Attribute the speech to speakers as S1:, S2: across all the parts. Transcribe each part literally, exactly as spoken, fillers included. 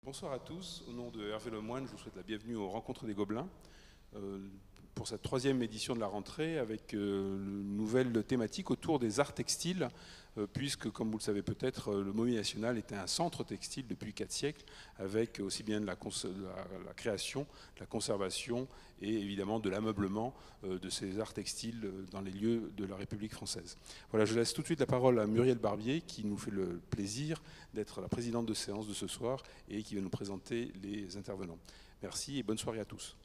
S1: Bonsoir à tous, au nom de Hervé Lemoine, je vous souhaite la bienvenue aux Rencontres des Gobelins euh, pour cette troisième édition de la rentrée avec euh, une nouvelle thématique autour des arts textiles euh, puisque, comme vous le savez peut-être, le Mobilier National était un centre textile depuis quatre siècles avec aussi bien de la, la, la création, de la conservation et évidemment de l'ameublement euh, de ces arts textiles dans les lieux de la République française. Voilà, je laisse tout de suite la parole à Muriel Barbier qui nous fait le plaisir d'être la présidente de séance de ce soir et qui va nous présenter les intervenants. Merci et bonne soirée à tous.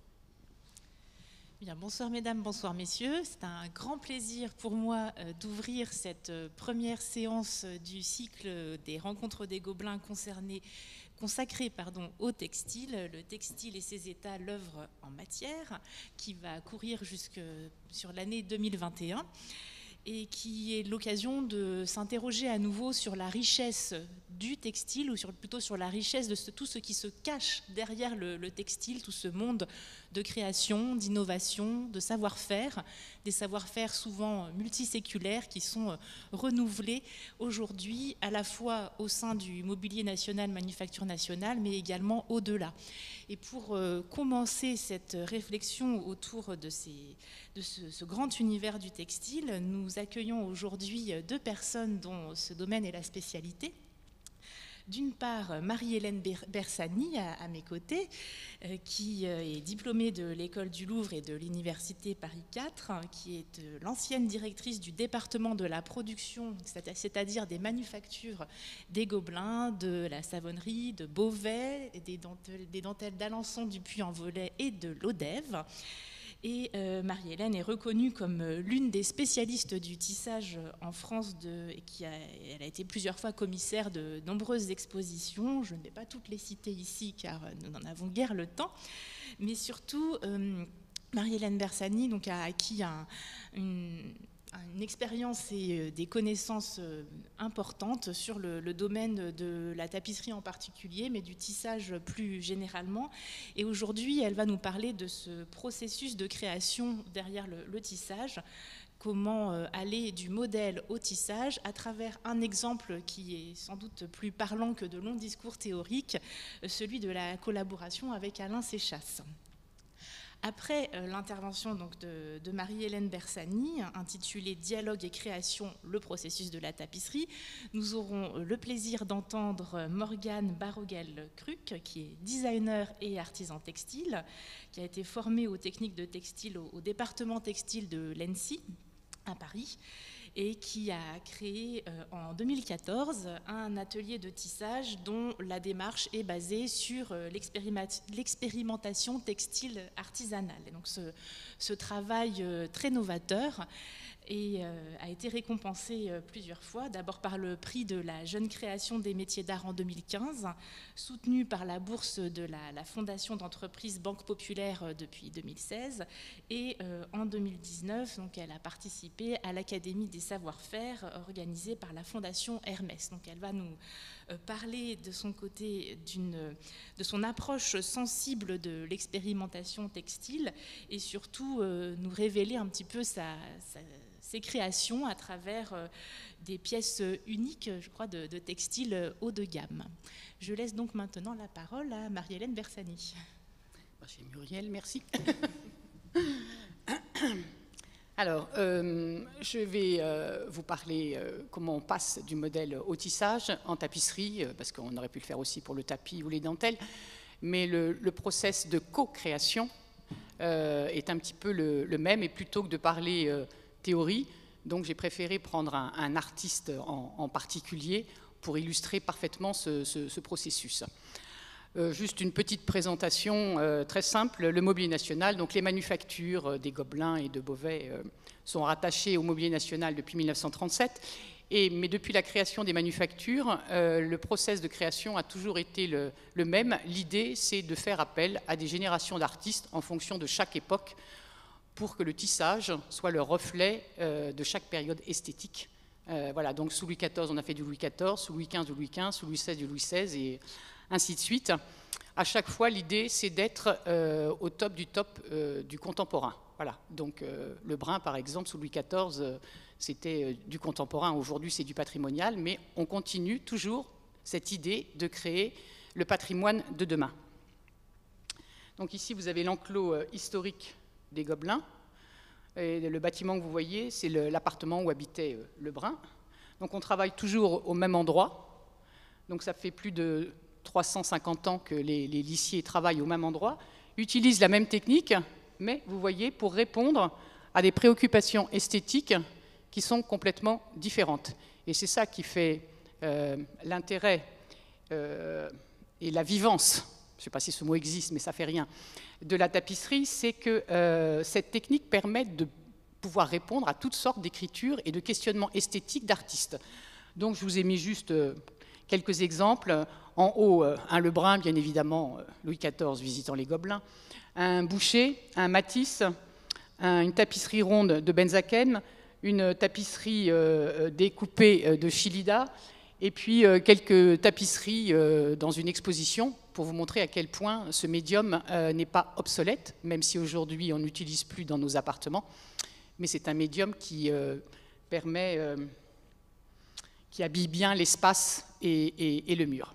S2: Bien, bonsoir mesdames, bonsoir messieurs. C'est un grand plaisir pour moi euh, d'ouvrir cette euh, première séance euh, du cycle des Rencontres des Gobelins concernés, consacrée pardon, au textile, le textile et ses états, l'œuvre en matière, qui va courir jusque sur l'année deux mille vingt et un et qui est l'occasion de s'interroger à nouveau sur la richesse du textile, ou sur, plutôt sur la richesse de ce, tout ce qui se cache derrière le, le textile, tout ce monde de création, d'innovation, de savoir-faire, des savoir-faire souvent multiséculaires qui sont renouvelés aujourd'hui à la fois au sein du Mobilier National, Manufacture Nationale, mais également au-delà. Et pour euh, commencer cette réflexion autour de, ces, de ce, ce grand univers du textile, nous accueillons aujourd'hui deux personnes dont ce domaine est la spécialité. D'une part, Marie-Hélène Bersani, à, à mes côtés, euh, qui euh, est diplômée de l'École du Louvre et de l'Université Paris quatre, qui est euh, l'ancienne directrice du département de la production, c'est-à-dire des manufactures des Gobelins, de la savonnerie, de Beauvais, des dentelles, des dentelles d'Alençon, du Puy-en-Velay et de l'Odève. Et euh, Marie-Hélène est reconnue comme l'une des spécialistes du tissage en France, de, et qui a, elle a été plusieurs fois commissaire de nombreuses expositions. Je ne vais pas toutes les citer ici car nous n'en avons guère le temps, mais surtout euh, Marie-Hélène Bersani donc, a acquis un, une, une expérience et des connaissances importantes sur le, le domaine de la tapisserie en particulier, mais du tissage plus généralement. Et aujourd'hui, elle va nous parler de ce processus de création derrière le, le tissage, comment aller du modèle au tissage à travers un exemple qui est sans doute plus parlant que de longs discours théoriques, celui de la collaboration avec Alain Séchasse. Après euh, l'intervention donc, de, de Marie-Hélène Bersani, intitulée « Dialogue et création, le processus de la tapisserie », nous aurons le plaisir d'entendre Morgane Barogel-Cruc, qui est designer et artisan textile, qui a été formée aux techniques de textile au, au département textile de l'E N S I à Paris, et qui a créé euh, en deux mille quatorze un atelier de tissage dont la démarche est basée sur euh, l'expérimentation textile artisanale. Et donc ce, ce travail euh, très novateur et euh, a été récompensé euh, plusieurs fois, d'abord par le prix de la jeune création des métiers d'art en deux mille quinze, soutenu par la bourse de la, la Fondation d'entreprise Banque Populaire euh, depuis deux mille seize, et euh, en deux mille dix-neuf, donc, elle a participé à l'Académie des savoir-faire euh, organisée par la Fondation Hermès. Donc elle va nous euh, parler de son côté d'une, de son approche sensible de l'expérimentation textile et surtout euh, nous révéler un petit peu sa, sa ses créations à travers euh, des pièces uniques, je crois, de, de textile haut de gamme. Je laisse donc maintenant la parole à Marie-Hélène Bersani.
S3: Merci Muriel, merci. Alors, euh, je vais euh, vous parler euh, comment on passe du modèle au tissage en tapisserie, euh, parce qu'on aurait pu le faire aussi pour le tapis ou les dentelles, mais le, le process de co-création euh, est un petit peu le, le même, et plutôt que de parler euh, théorie, donc j'ai préféré prendre un, un artiste en, en particulier pour illustrer parfaitement ce, ce, ce processus. Euh, juste une petite présentation euh, très simple. Le Mobilier National, donc les manufactures euh, des Gobelins et de Beauvais euh, sont rattachées au Mobilier National depuis mille neuf cent trente-sept, et, mais depuis la création des manufactures, euh, le process de création a toujours été le, le même. L'idée, c'est de faire appel à des générations d'artistes en fonction de chaque époque, pour que le tissage soit le reflet euh, de chaque période esthétique. Euh, voilà, donc sous Louis quatorze, on a fait du Louis quatorze, sous Louis quinze, du Louis quinze, sous Louis seize, du Louis seize, et ainsi de suite. À chaque fois, l'idée, c'est d'être euh, au top du top euh, du contemporain. Voilà, donc euh, le brun, par exemple, sous Louis quatorze, euh, c'était euh, du contemporain. Aujourd'hui, c'est du patrimonial, mais on continue toujours cette idée de créer le patrimoine de demain. Donc ici, vous avez l'enclos historique des Gobelins. Et le bâtiment que vous voyez, c'est l'appartement où habitait le Brun. Donc on travaille toujours au même endroit. Donc ça fait plus de trois cent cinquante ans que les, les lissiers travaillent au même endroit, utilisent la même technique, mais vous voyez, pour répondre à des préoccupations esthétiques qui sont complètement différentes. Et c'est ça qui fait euh, l'intérêt euh, et la vivance, je ne sais pas si ce mot existe, mais ça ne fait rien, de la tapisserie, c'est que euh, cette technique permet de pouvoir répondre à toutes sortes d'écritures et de questionnements esthétiques d'artistes. Donc je vous ai mis juste euh, quelques exemples. En haut, euh, un Lebrun, bien évidemment, euh, Louis quatorze visitant les Gobelins, un Boucher, un Matisse, un, une tapisserie ronde de Benzaken, une tapisserie euh, découpée euh, de Chillida, et puis euh, quelques tapisseries euh, dans une exposition pour vous montrer à quel point ce médium euh, n'est pas obsolète, même si aujourd'hui on n'utilise plus dans nos appartements, mais c'est un médium qui euh, permet, euh, qui habille bien l'espace et, et, et le mur.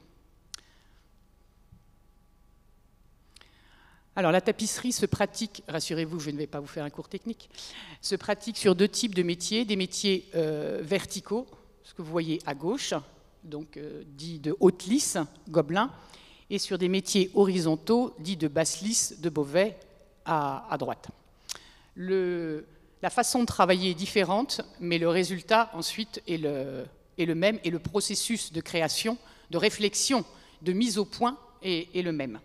S3: Alors la tapisserie se pratique, rassurez-vous, je ne vais pas vous faire un cours technique, se pratique sur deux types de métiers, des métiers euh, verticaux, ce que vous voyez à gauche, donc euh, dit de haute lisse, Gobelin, et sur des métiers horizontaux, dits de basse lisse, de Beauvais, à, à droite. Le, la façon de travailler est différente, mais le résultat ensuite est le, est le même, et le processus de création, de réflexion, de mise au point est, est le même.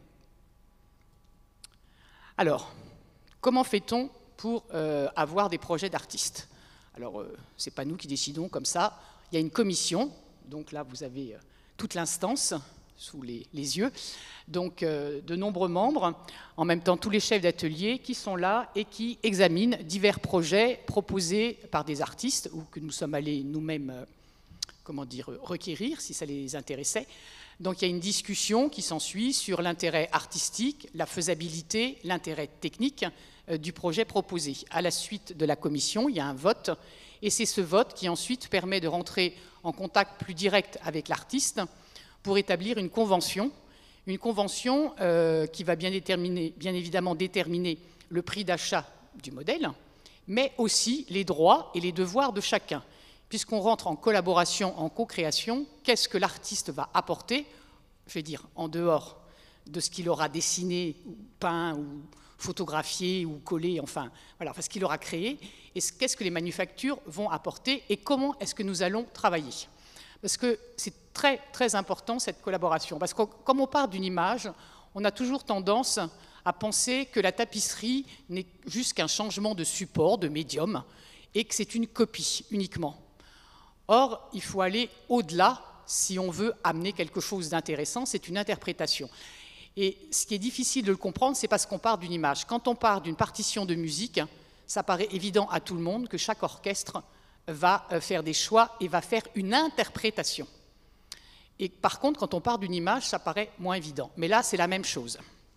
S3: Alors, comment fait-on pour euh, avoir des projets d'artistes? Alors, euh, ce n'est pas nous qui décidons comme ça. Il y a une commission, donc là, vous avez euh, toute l'instance sous les, les yeux, donc euh, de nombreux membres, en même temps tous les chefs d'atelier qui sont là et qui examinent divers projets proposés par des artistes ou que nous sommes allés nous-mêmes, euh, comment dire, requérir si ça les intéressait. Donc il y a une discussion qui s'ensuit sur l'intérêt artistique, la faisabilité, l'intérêt technique euh, du projet proposé. À la suite de la commission, il y a un vote, et c'est ce vote qui ensuite permet de rentrer en contact plus direct avec l'artiste pour établir une convention, une convention euh, qui va bien, déterminer, bien évidemment déterminer le prix d'achat du modèle, mais aussi les droits et les devoirs de chacun. Puisqu'on rentre en collaboration, en co-création, qu'est-ce que l'artiste va apporter, je vais dire, en dehors de ce qu'il aura dessiné, ou peint, ou photographié, ou collé, enfin, voilà, enfin, ce qu'il aura créé, et qu'est-ce que les manufactures vont apporter, et comment est-ce que nous allons travailler. Parce que c'est très, très important, cette collaboration. Parce que comme on part d'une image, on a toujours tendance à penser que la tapisserie n'est juste qu'un changement de support, de médium, et que c'est une copie uniquement. Or, il faut aller au-delà si on veut amener quelque chose d'intéressant, c'est une interprétation. Et ce qui est difficile de le comprendre, c'est parce qu'on part d'une image. Quand on part d'une partition de musique, ça paraît évident à tout le monde que chaque orchestre va faire des choix et va faire une interprétation. Et par contre, quand on part d'une image, ça paraît moins évident. Mais là, c'est la même chose.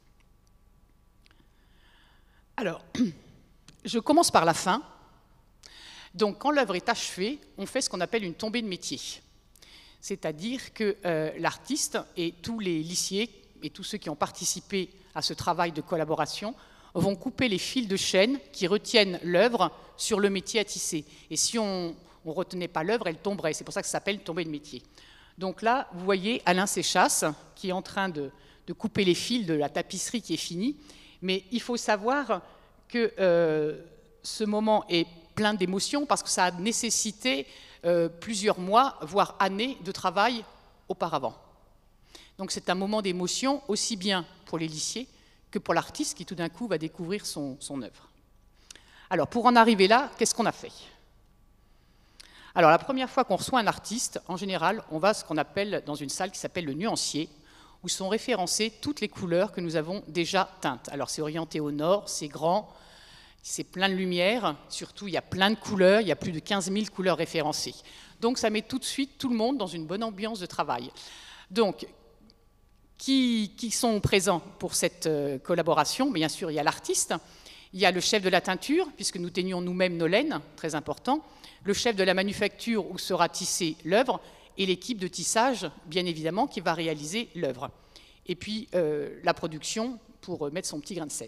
S3: Alors, je commence par la fin. Donc, quand l'œuvre est achevée, on fait ce qu'on appelle une tombée de métier. C'est-à-dire que euh, l'artiste et tous les lissiers et tous ceux qui ont participé à ce travail de collaboration vont couper les fils de chaîne qui retiennent l'œuvre sur le métier à tisser. Et si on ne retenait pas l'œuvre, elle tomberait. C'est pour ça que ça s'appelle tombée de métier. Donc là, vous voyez Alain Séchasse qui est en train de, de couper les fils de la tapisserie qui est finie. Mais il faut savoir que euh, ce moment est plein d'émotions parce que ça a nécessité euh, plusieurs mois, voire années de travail auparavant. Donc c'est un moment d'émotion aussi bien pour les lissiers que pour l'artiste qui tout d'un coup va découvrir son, son œuvre. Alors pour en arriver là, qu'est-ce qu'on a fait? Alors la première fois qu'on reçoit un artiste, en général, on va à ce qu'on appelle dans une salle qui s'appelle le nuancier, où sont référencées toutes les couleurs que nous avons déjà teintes. Alors c'est orienté au nord, c'est grand, c'est plein de lumière, surtout il y a plein de couleurs, il y a plus de quinze mille couleurs référencées. Donc ça met tout de suite tout le monde dans une bonne ambiance de travail. Donc, qui, qui sont présents pour cette euh, collaboration? Bien sûr, il y a l'artiste, il y a le chef de la teinture, puisque nous teignons nous-mêmes nos laines, très important, le chef de la manufacture où sera tissée l'œuvre, et l'équipe de tissage, bien évidemment, qui va réaliser l'œuvre. et puis euh, la production pour mettre son petit grain de sel.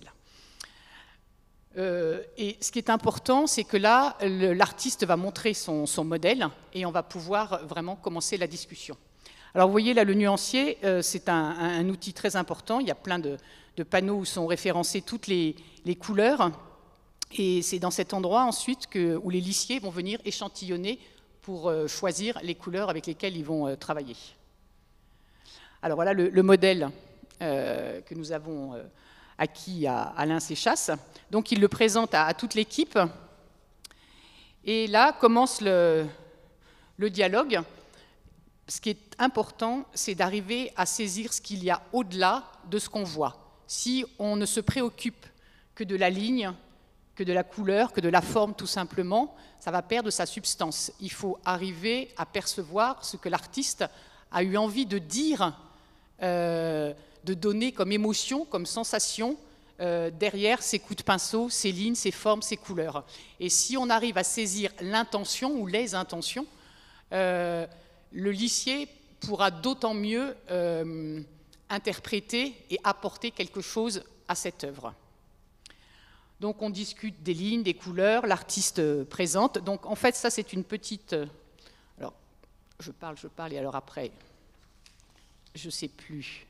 S3: Euh, et ce qui est important, c'est que là, l'artiste va montrer son, son modèle et on va pouvoir vraiment commencer la discussion. Alors vous voyez là, le nuancier, euh, c'est un, un, un outil très important. Il y a plein de, de panneaux où sont référencées toutes les, les couleurs. Et c'est dans cet endroit ensuite que, où les lissiers vont venir échantillonner pour euh, choisir les couleurs avec lesquelles ils vont euh, travailler. Alors voilà le, le modèle euh, que nous avons euh, acquis à Alain Séchasse. Donc il le présente à, à toute l'équipe. Et là commence le, le dialogue. Ce qui est important, c'est d'arriver à saisir ce qu'il y a au-delà de ce qu'on voit. Si on ne se préoccupe que de la ligne, que de la couleur, que de la forme tout simplement, ça va perdre sa substance. Il faut arriver à percevoir ce que l'artiste a eu envie de dire, euh, de donner comme émotion, comme sensation, euh, derrière ces coups de pinceau, ces lignes, ces formes, ces couleurs. Et si on arrive à saisir l'intention ou les intentions, euh, le lissier pourra d'autant mieux euh, interpréter et apporter quelque chose à cette œuvre. Donc on discute des lignes, des couleurs, l'artiste présente. Donc en fait, ça c'est une petite... Alors, je parle, je parle, et alors après, je ne sais plus.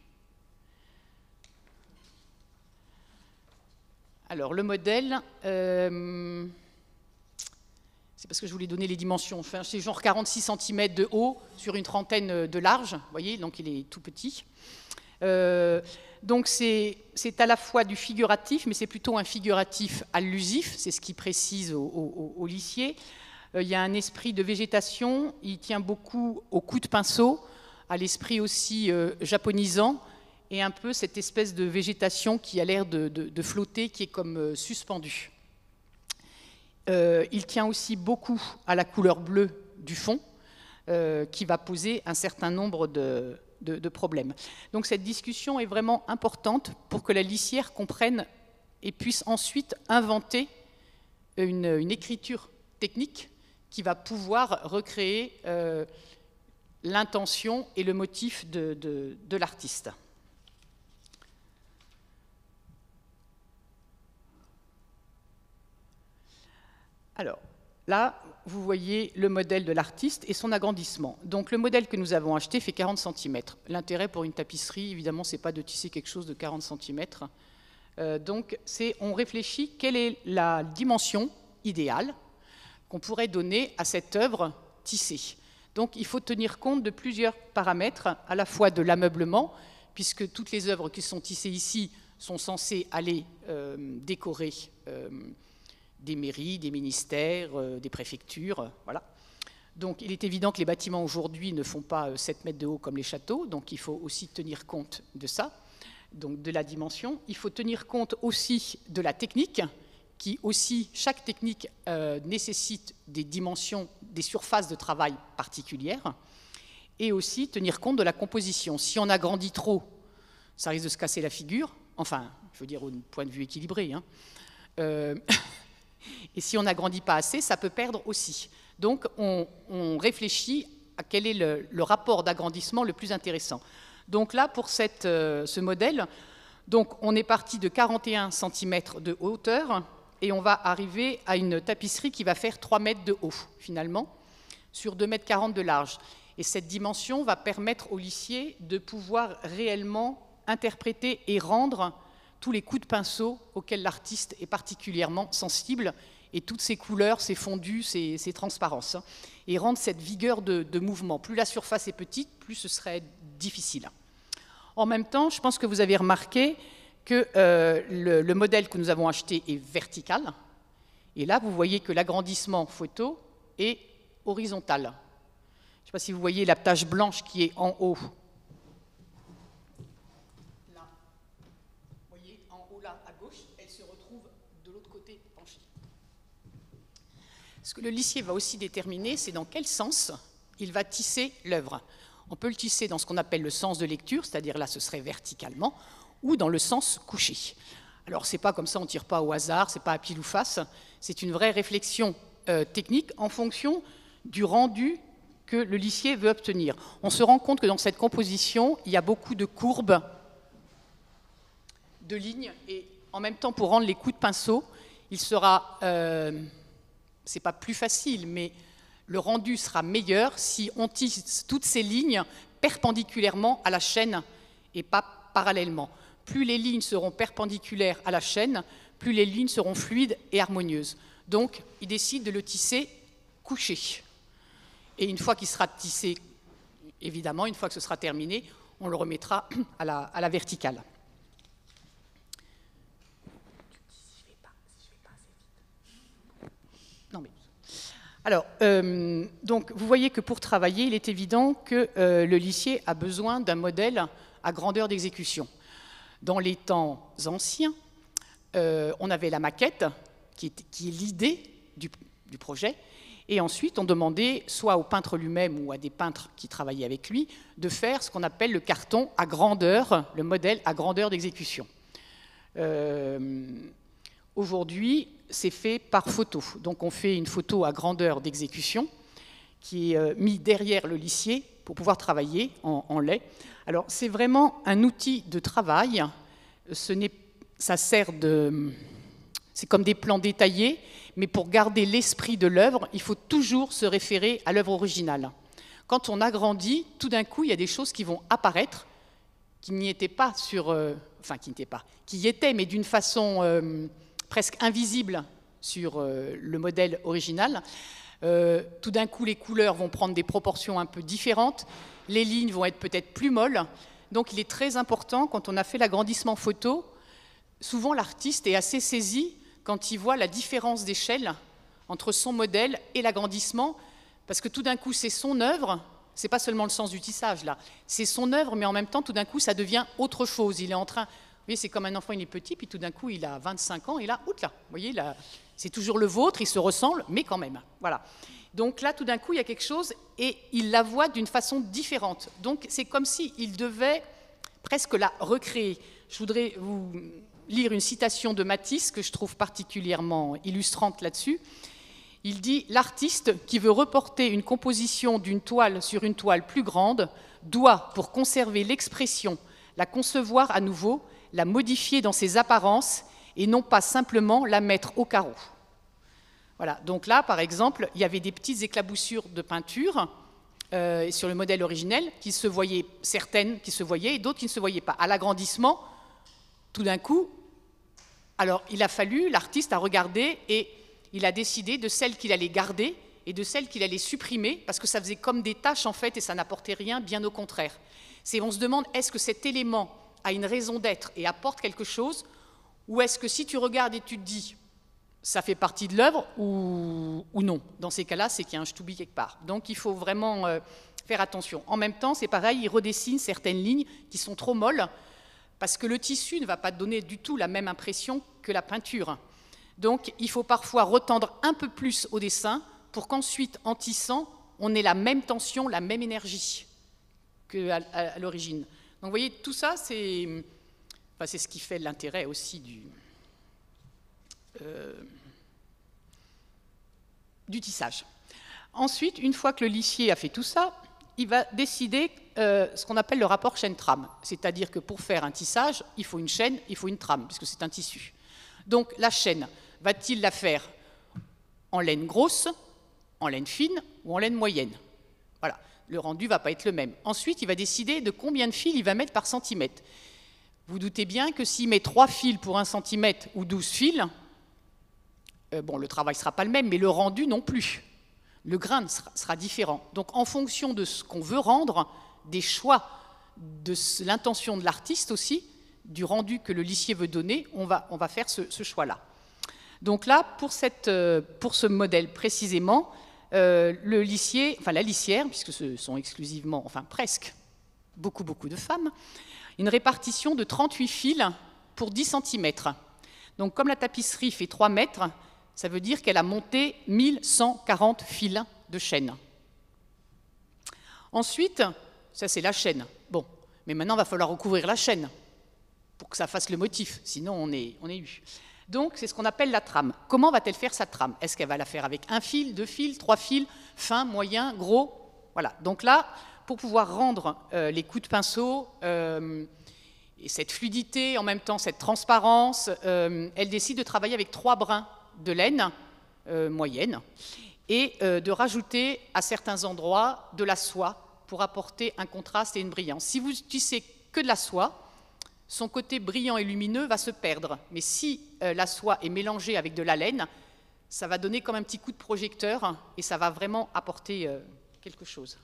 S3: Alors le modèle, euh, c'est parce que je voulais donner les dimensions. Enfin, c'est genre quarante-six centimètres de haut sur une trentaine de large, vous voyez, donc il est tout petit. Euh, donc c'est à la fois du figuratif, mais c'est plutôt un figuratif allusif, c'est ce qui précise au, au, au lissier. Euh, il y a un esprit de végétation, il tient beaucoup au coup de pinceau, à l'esprit aussi euh, japonisant, et un peu cette espèce de végétation qui a l'air de, de, de flotter, qui est comme euh, suspendue. Euh, il tient aussi beaucoup à la couleur bleue du fond, euh, qui va poser un certain nombre de, de, de problèmes. Donc cette discussion est vraiment importante pour que la lissière comprenne et puisse ensuite inventer une, une écriture technique qui va pouvoir recréer euh, l'intention et le motif de, de, de l'artiste. Alors, là, vous voyez le modèle de l'artiste et son agrandissement. Donc, le modèle que nous avons acheté fait quarante centimètres. L'intérêt pour une tapisserie, évidemment, ce n'est pas de tisser quelque chose de quarante centimètres. Euh, donc, on réfléchit quelle est la dimension idéale qu'on pourrait donner à cette œuvre tissée. Donc, il faut tenir compte de plusieurs paramètres, à la fois de l'ameublement, puisque toutes les œuvres qui sont tissées ici sont censées aller euh, décorer euh, des mairies, des ministères, euh, des préfectures, euh, voilà. Donc il est évident que les bâtiments aujourd'hui ne font pas euh, sept mètres de haut comme les châteaux, donc il faut aussi tenir compte de ça, donc de la dimension. Il faut tenir compte aussi de la technique, qui aussi, chaque technique euh, nécessite des dimensions, des surfaces de travail particulières, et aussi tenir compte de la composition. Si on agrandit trop, ça risque de se casser la figure, enfin, je veux dire au point de vue équilibré, hein. Euh, Et si on n'agrandit pas assez, ça peut perdre aussi. Donc, on, on réfléchit à quel est le, le rapport d'agrandissement le plus intéressant. Donc là, pour cette, euh, ce modèle, donc on est parti de quarante et un centimètres de hauteur et on va arriver à une tapisserie qui va faire trois mètres de haut, finalement, sur deux mètres quarante de large. Et cette dimension va permettre au lissier de pouvoir réellement interpréter et rendre tous les coups de pinceau auxquels l'artiste est particulièrement sensible, et toutes ces couleurs, ces fondus, ces, ces transparences, et rendre cette vigueur de, de mouvement. Plus la surface est petite, plus ce serait difficile. En même temps, je pense que vous avez remarqué que euh, le, le modèle que nous avons acheté est vertical, et là, vous voyez que l'agrandissement photo est horizontal. Je ne sais pas si vous voyez la tache blanche qui est en haut. Ce que le lissier va aussi déterminer, c'est dans quel sens il va tisser l'œuvre. On peut le tisser dans ce qu'on appelle le sens de lecture, c'est-à-dire là, ce serait verticalement, ou dans le sens couché. Alors, ce n'est pas comme ça, on ne tire pas au hasard, ce n'est pas à pile ou face, c'est une vraie réflexion euh, technique en fonction du rendu que le lissier veut obtenir. On se rend compte que dans cette composition, il y a beaucoup de courbes de lignes et en même temps pour rendre les coups de pinceau, il sera, euh, c'est pas plus facile, mais le rendu sera meilleur si on tisse toutes ces lignes perpendiculairement à la chaîne et pas parallèlement. Plus les lignes seront perpendiculaires à la chaîne, plus les lignes seront fluides et harmonieuses. Donc, il décide de le tisser couché. Et une fois qu'il sera tissé, évidemment, une fois que ce sera terminé, on le remettra à la, à la verticale. Non, mais... Alors, euh, donc, vous voyez que pour travailler, il est évident que euh, le lissier a besoin d'un modèle à grandeur d'exécution. Dans les temps anciens, euh, on avait la maquette, qui est, qui est l'idée du, du projet, et ensuite on demandait soit au peintre lui-même ou à des peintres qui travaillaient avec lui de faire ce qu'on appelle le carton à grandeur, le modèle à grandeur d'exécution. Euh, Aujourd'hui, c'est fait par photo. Donc on fait une photo à grandeur d'exécution qui est euh, mise derrière le lissier pour pouvoir travailler en, en lait. Alors c'est vraiment un outil de travail. Ce n'est, ça sert de... C'est comme des plans détaillés, mais pour garder l'esprit de l'œuvre, il faut toujours se référer à l'œuvre originale. Quand on agrandit, tout d'un coup, il y a des choses qui vont apparaître, qui n'y étaient pas sur... Euh, enfin, qui n'étaient pas... qui y étaient, mais d'une façon euh, presque invisible sur euh, le modèle original. Euh, tout d'un coup, les couleurs vont prendre des proportions un peu différentes, les lignes vont être peut-être plus molles. Donc, il est très important, quand on a fait l'agrandissement photo, souvent l'artiste est assez saisi quand il voit la différence d'échelle entre son modèle et l'agrandissement, parce que tout d'un coup, c'est son œuvre, c'est pas seulement le sens du tissage, là, c'est son œuvre, mais en même temps, tout d'un coup, ça devient autre chose. Il est en train... Vous voyez, c'est comme un enfant, il est petit, puis tout d'un coup, il a vingt-cinq ans, et là, outre là, vous voyez, là, c'est toujours le vôtre, il se ressemble, mais quand même, voilà. Donc là, tout d'un coup, il y a quelque chose, et il la voit d'une façon différente. Donc, c'est comme s'il devait presque la recréer. Je voudrais vous lire une citation de Matisse que je trouve particulièrement illustrante là-dessus. Il dit « L'artiste qui veut reporter une composition d'une toile sur une toile plus grande doit, pour conserver l'expression, la concevoir à nouveau, la modifier dans ses apparences et non pas simplement la mettre au carreau. » Voilà, donc là, par exemple, il y avait des petites éclaboussures de peinture euh, sur le modèle originel qui se voyaient, certaines qui se voyaient et d'autres qui ne se voyaient pas. À l'agrandissement, tout d'un coup, alors il a fallu, l'artiste a regardé et il a décidé de celles qu'il allait garder et de celles qu'il allait supprimer parce que ça faisait comme des taches en fait et ça n'apportait rien, bien au contraire. C'est, on se demande, est-ce que cet élément a une raison d'être et apporte quelque chose, ou est-ce que si tu regardes et tu te dis, ça fait partie de l'œuvre ou, ou non. Dans ces cas-là, c'est qu'il y a un ch'toubi quelque part. Donc il faut vraiment euh, faire attention. En même temps, c'est pareil, il redessine certaines lignes qui sont trop molles, parce que le tissu ne va pas donner du tout la même impression que la peinture. Donc il faut parfois retendre un peu plus au dessin pour qu'ensuite, en tissant, on ait la même tension, la même énergie qu'à à l'origine. Donc vous voyez, tout ça, c'est enfin, c'est ce qui fait l'intérêt aussi du, euh, du tissage. Ensuite, une fois que le lissier a fait tout ça, il va décider euh, ce qu'on appelle le rapport chaîne-trame. C'est-à-dire que pour faire un tissage, il faut une chaîne, il faut une trame, puisque c'est un tissu. Donc la chaîne, va-t-il la faire en laine grosse, en laine fine ou en laine moyenne? Voilà, le rendu ne va pas être le même. Ensuite, il va décider de combien de fils il va mettre par centimètre. Vous doutez bien que s'il met trois fils pour un centimètre ou douze fils, euh, bon, le travail ne sera pas le même, mais le rendu non plus. Le grain sera, sera différent. Donc, en fonction de ce qu'on veut rendre, des choix, de l'intention de l'artiste aussi, du rendu que le lissier veut donner, on va, on va faire ce, ce choix-là. Donc là, pour, cette, pour ce modèle précisément, euh, le lissier, enfin la lissière, puisque ce sont exclusivement, enfin presque, beaucoup, beaucoup de femmes, une répartition de trente-huit fils pour dix centimètres. Donc comme la tapisserie fait trois mètres, ça veut dire qu'elle a monté mille cent quarante fils de chaîne. Ensuite, ça c'est la chaîne. Bon, mais maintenant il va falloir recouvrir la chaîne pour que ça fasse le motif, sinon on est, on est eu. Donc c'est ce qu'on appelle la trame. Comment va-t-elle faire sa trame? Est-ce qu'elle va la faire avec un fil, deux fils, trois fils, fin, moyen, gros? Voilà, donc là, pour pouvoir rendre euh, les coups de pinceau, euh, et cette fluidité, en même temps cette transparence, euh, elle décide de travailler avec trois brins de laine euh, moyenne et euh, de rajouter à certains endroits de la soie pour apporter un contraste et une brillance. Si vous utilisez que de la soie, son côté brillant et lumineux va se perdre. Mais si euh, la soie est mélangée avec de la laine, ça va donner comme un petit coup de projecteur et ça va vraiment apporter euh, quelque chose.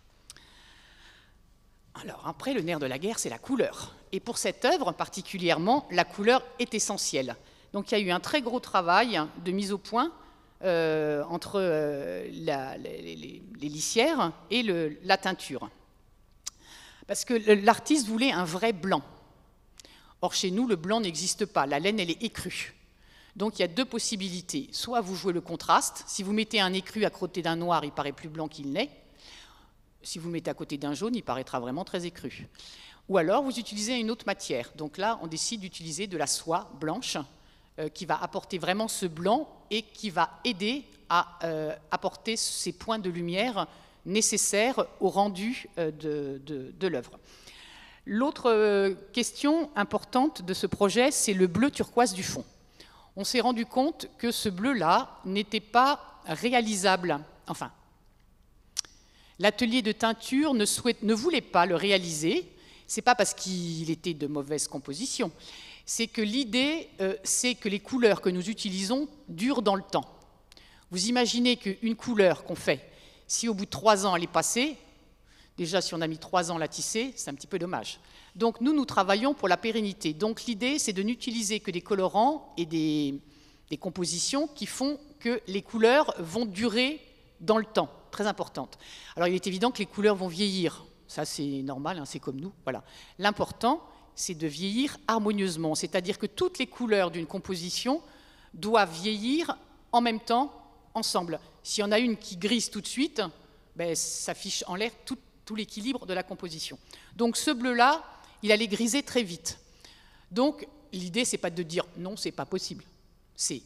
S3: Alors après, le nerf de la guerre, c'est la couleur. Et pour cette œuvre particulièrement, la couleur est essentielle. Donc il y a eu un très gros travail de mise au point euh, entre euh, la, les, les, les lissières et le, la teinture. Parce que l'artiste voulait un vrai blanc. Or, chez nous, le blanc n'existe pas. La laine, elle est écrue. Donc, il y a deux possibilités. Soit vous jouez le contraste. Si vous mettez un écru à côté d'un noir, il paraît plus blanc qu'il n'est. Si vous le mettez à côté d'un jaune, il paraîtra vraiment très écru. Ou alors, vous utilisez une autre matière. Donc là, on décide d'utiliser de la soie blanche euh, qui va apporter vraiment ce blanc et qui va aider à euh, apporter ces points de lumière nécessaires au rendu euh, de, de, de l'œuvre. L'autre question importante de ce projet, c'est le bleu turquoise du fond. On s'est rendu compte que ce bleu-là n'était pas réalisable. Enfin, l'atelier de teinture ne, souhaite, ne voulait pas le réaliser. Ce n'est pas parce qu'il était de mauvaise composition. C'est que l'idée, euh, c'est que les couleurs que nous utilisons durent dans le temps. Vous imaginez qu'une couleur qu'on fait, si au bout de trois ans elle est passée, déjà, si on a mis trois ans à la tisser, c'est un petit peu dommage. Donc, nous, nous travaillons pour la pérennité. Donc, l'idée, c'est de n'utiliser que des colorants et des, des compositions qui font que les couleurs vont durer dans le temps, très importante. Alors, il est évident que les couleurs vont vieillir. Ça, c'est normal, hein, c'est comme nous. Voilà. L'important, c'est de vieillir harmonieusement. C'est-à-dire que toutes les couleurs d'une composition doivent vieillir en même temps, ensemble. S'il y en a une qui grise tout de suite, ben, ça fiche en l'air tout tout l'équilibre de la composition. Donc ce bleu-là, il allait griser très vite. Donc l'idée, ce n'est pas de dire non, ce n'est pas possible. C'est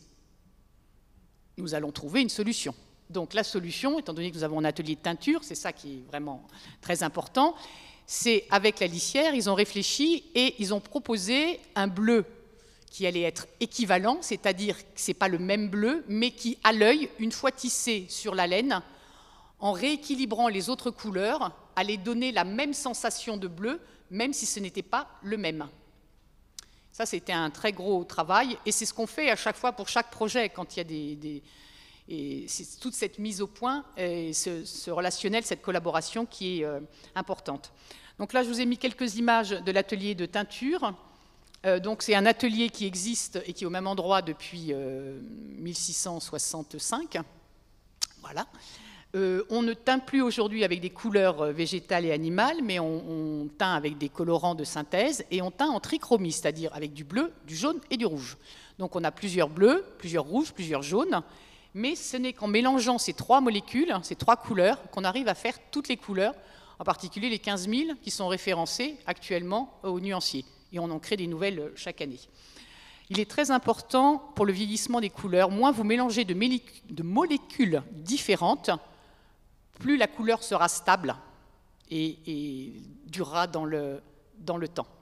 S3: nous allons trouver une solution. Donc la solution, étant donné que nous avons un atelier de teinture, c'est ça qui est vraiment très important, c'est avec la lissière, ils ont réfléchi et ils ont proposé un bleu qui allait être équivalent, c'est-à-dire que ce n'est pas le même bleu, mais qui, à l'œil, une fois tissé sur la laine, en rééquilibrant les autres couleurs, allait donner la même sensation de bleu, même si ce n'était pas le même. Ça, c'était un très gros travail, et c'est ce qu'on fait à chaque fois pour chaque projet, quand il y a des... des et c'est toute cette mise au point, et ce, ce relationnel, cette collaboration qui est euh, importante. Donc là, je vous ai mis quelques images de l'atelier de teinture. Euh, donc c'est un atelier qui existe et qui est au même endroit depuis euh, mille six cent soixante-cinq. Voilà. Euh, on ne teint plus aujourd'hui avec des couleurs végétales et animales, mais on, on teint avec des colorants de synthèse et on teint en trichromie, c'est-à-dire avec du bleu, du jaune et du rouge. Donc on a plusieurs bleus, plusieurs rouges, plusieurs jaunes, mais ce n'est qu'en mélangeant ces trois molécules, ces trois couleurs, qu'on arrive à faire toutes les couleurs, en particulier les quinze mille qui sont référencées actuellement au nuancier. Et on en crée des nouvelles chaque année. Il est très important pour le vieillissement des couleurs, moins vous mélangez de, de molécules différentes, plus la couleur sera stable et, et durera dans le, dans le temps.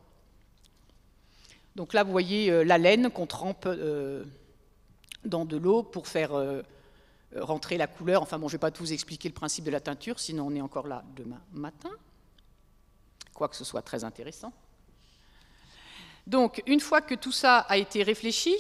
S3: Donc là, vous voyez euh, la laine qu'on trempe euh, dans de l'eau pour faire euh, rentrer la couleur. Enfin bon, je ne vais pas tout vous expliquer le principe de la teinture, sinon on est encore là demain matin, quoique ce soit très intéressant. Donc, une fois que tout ça a été réfléchi,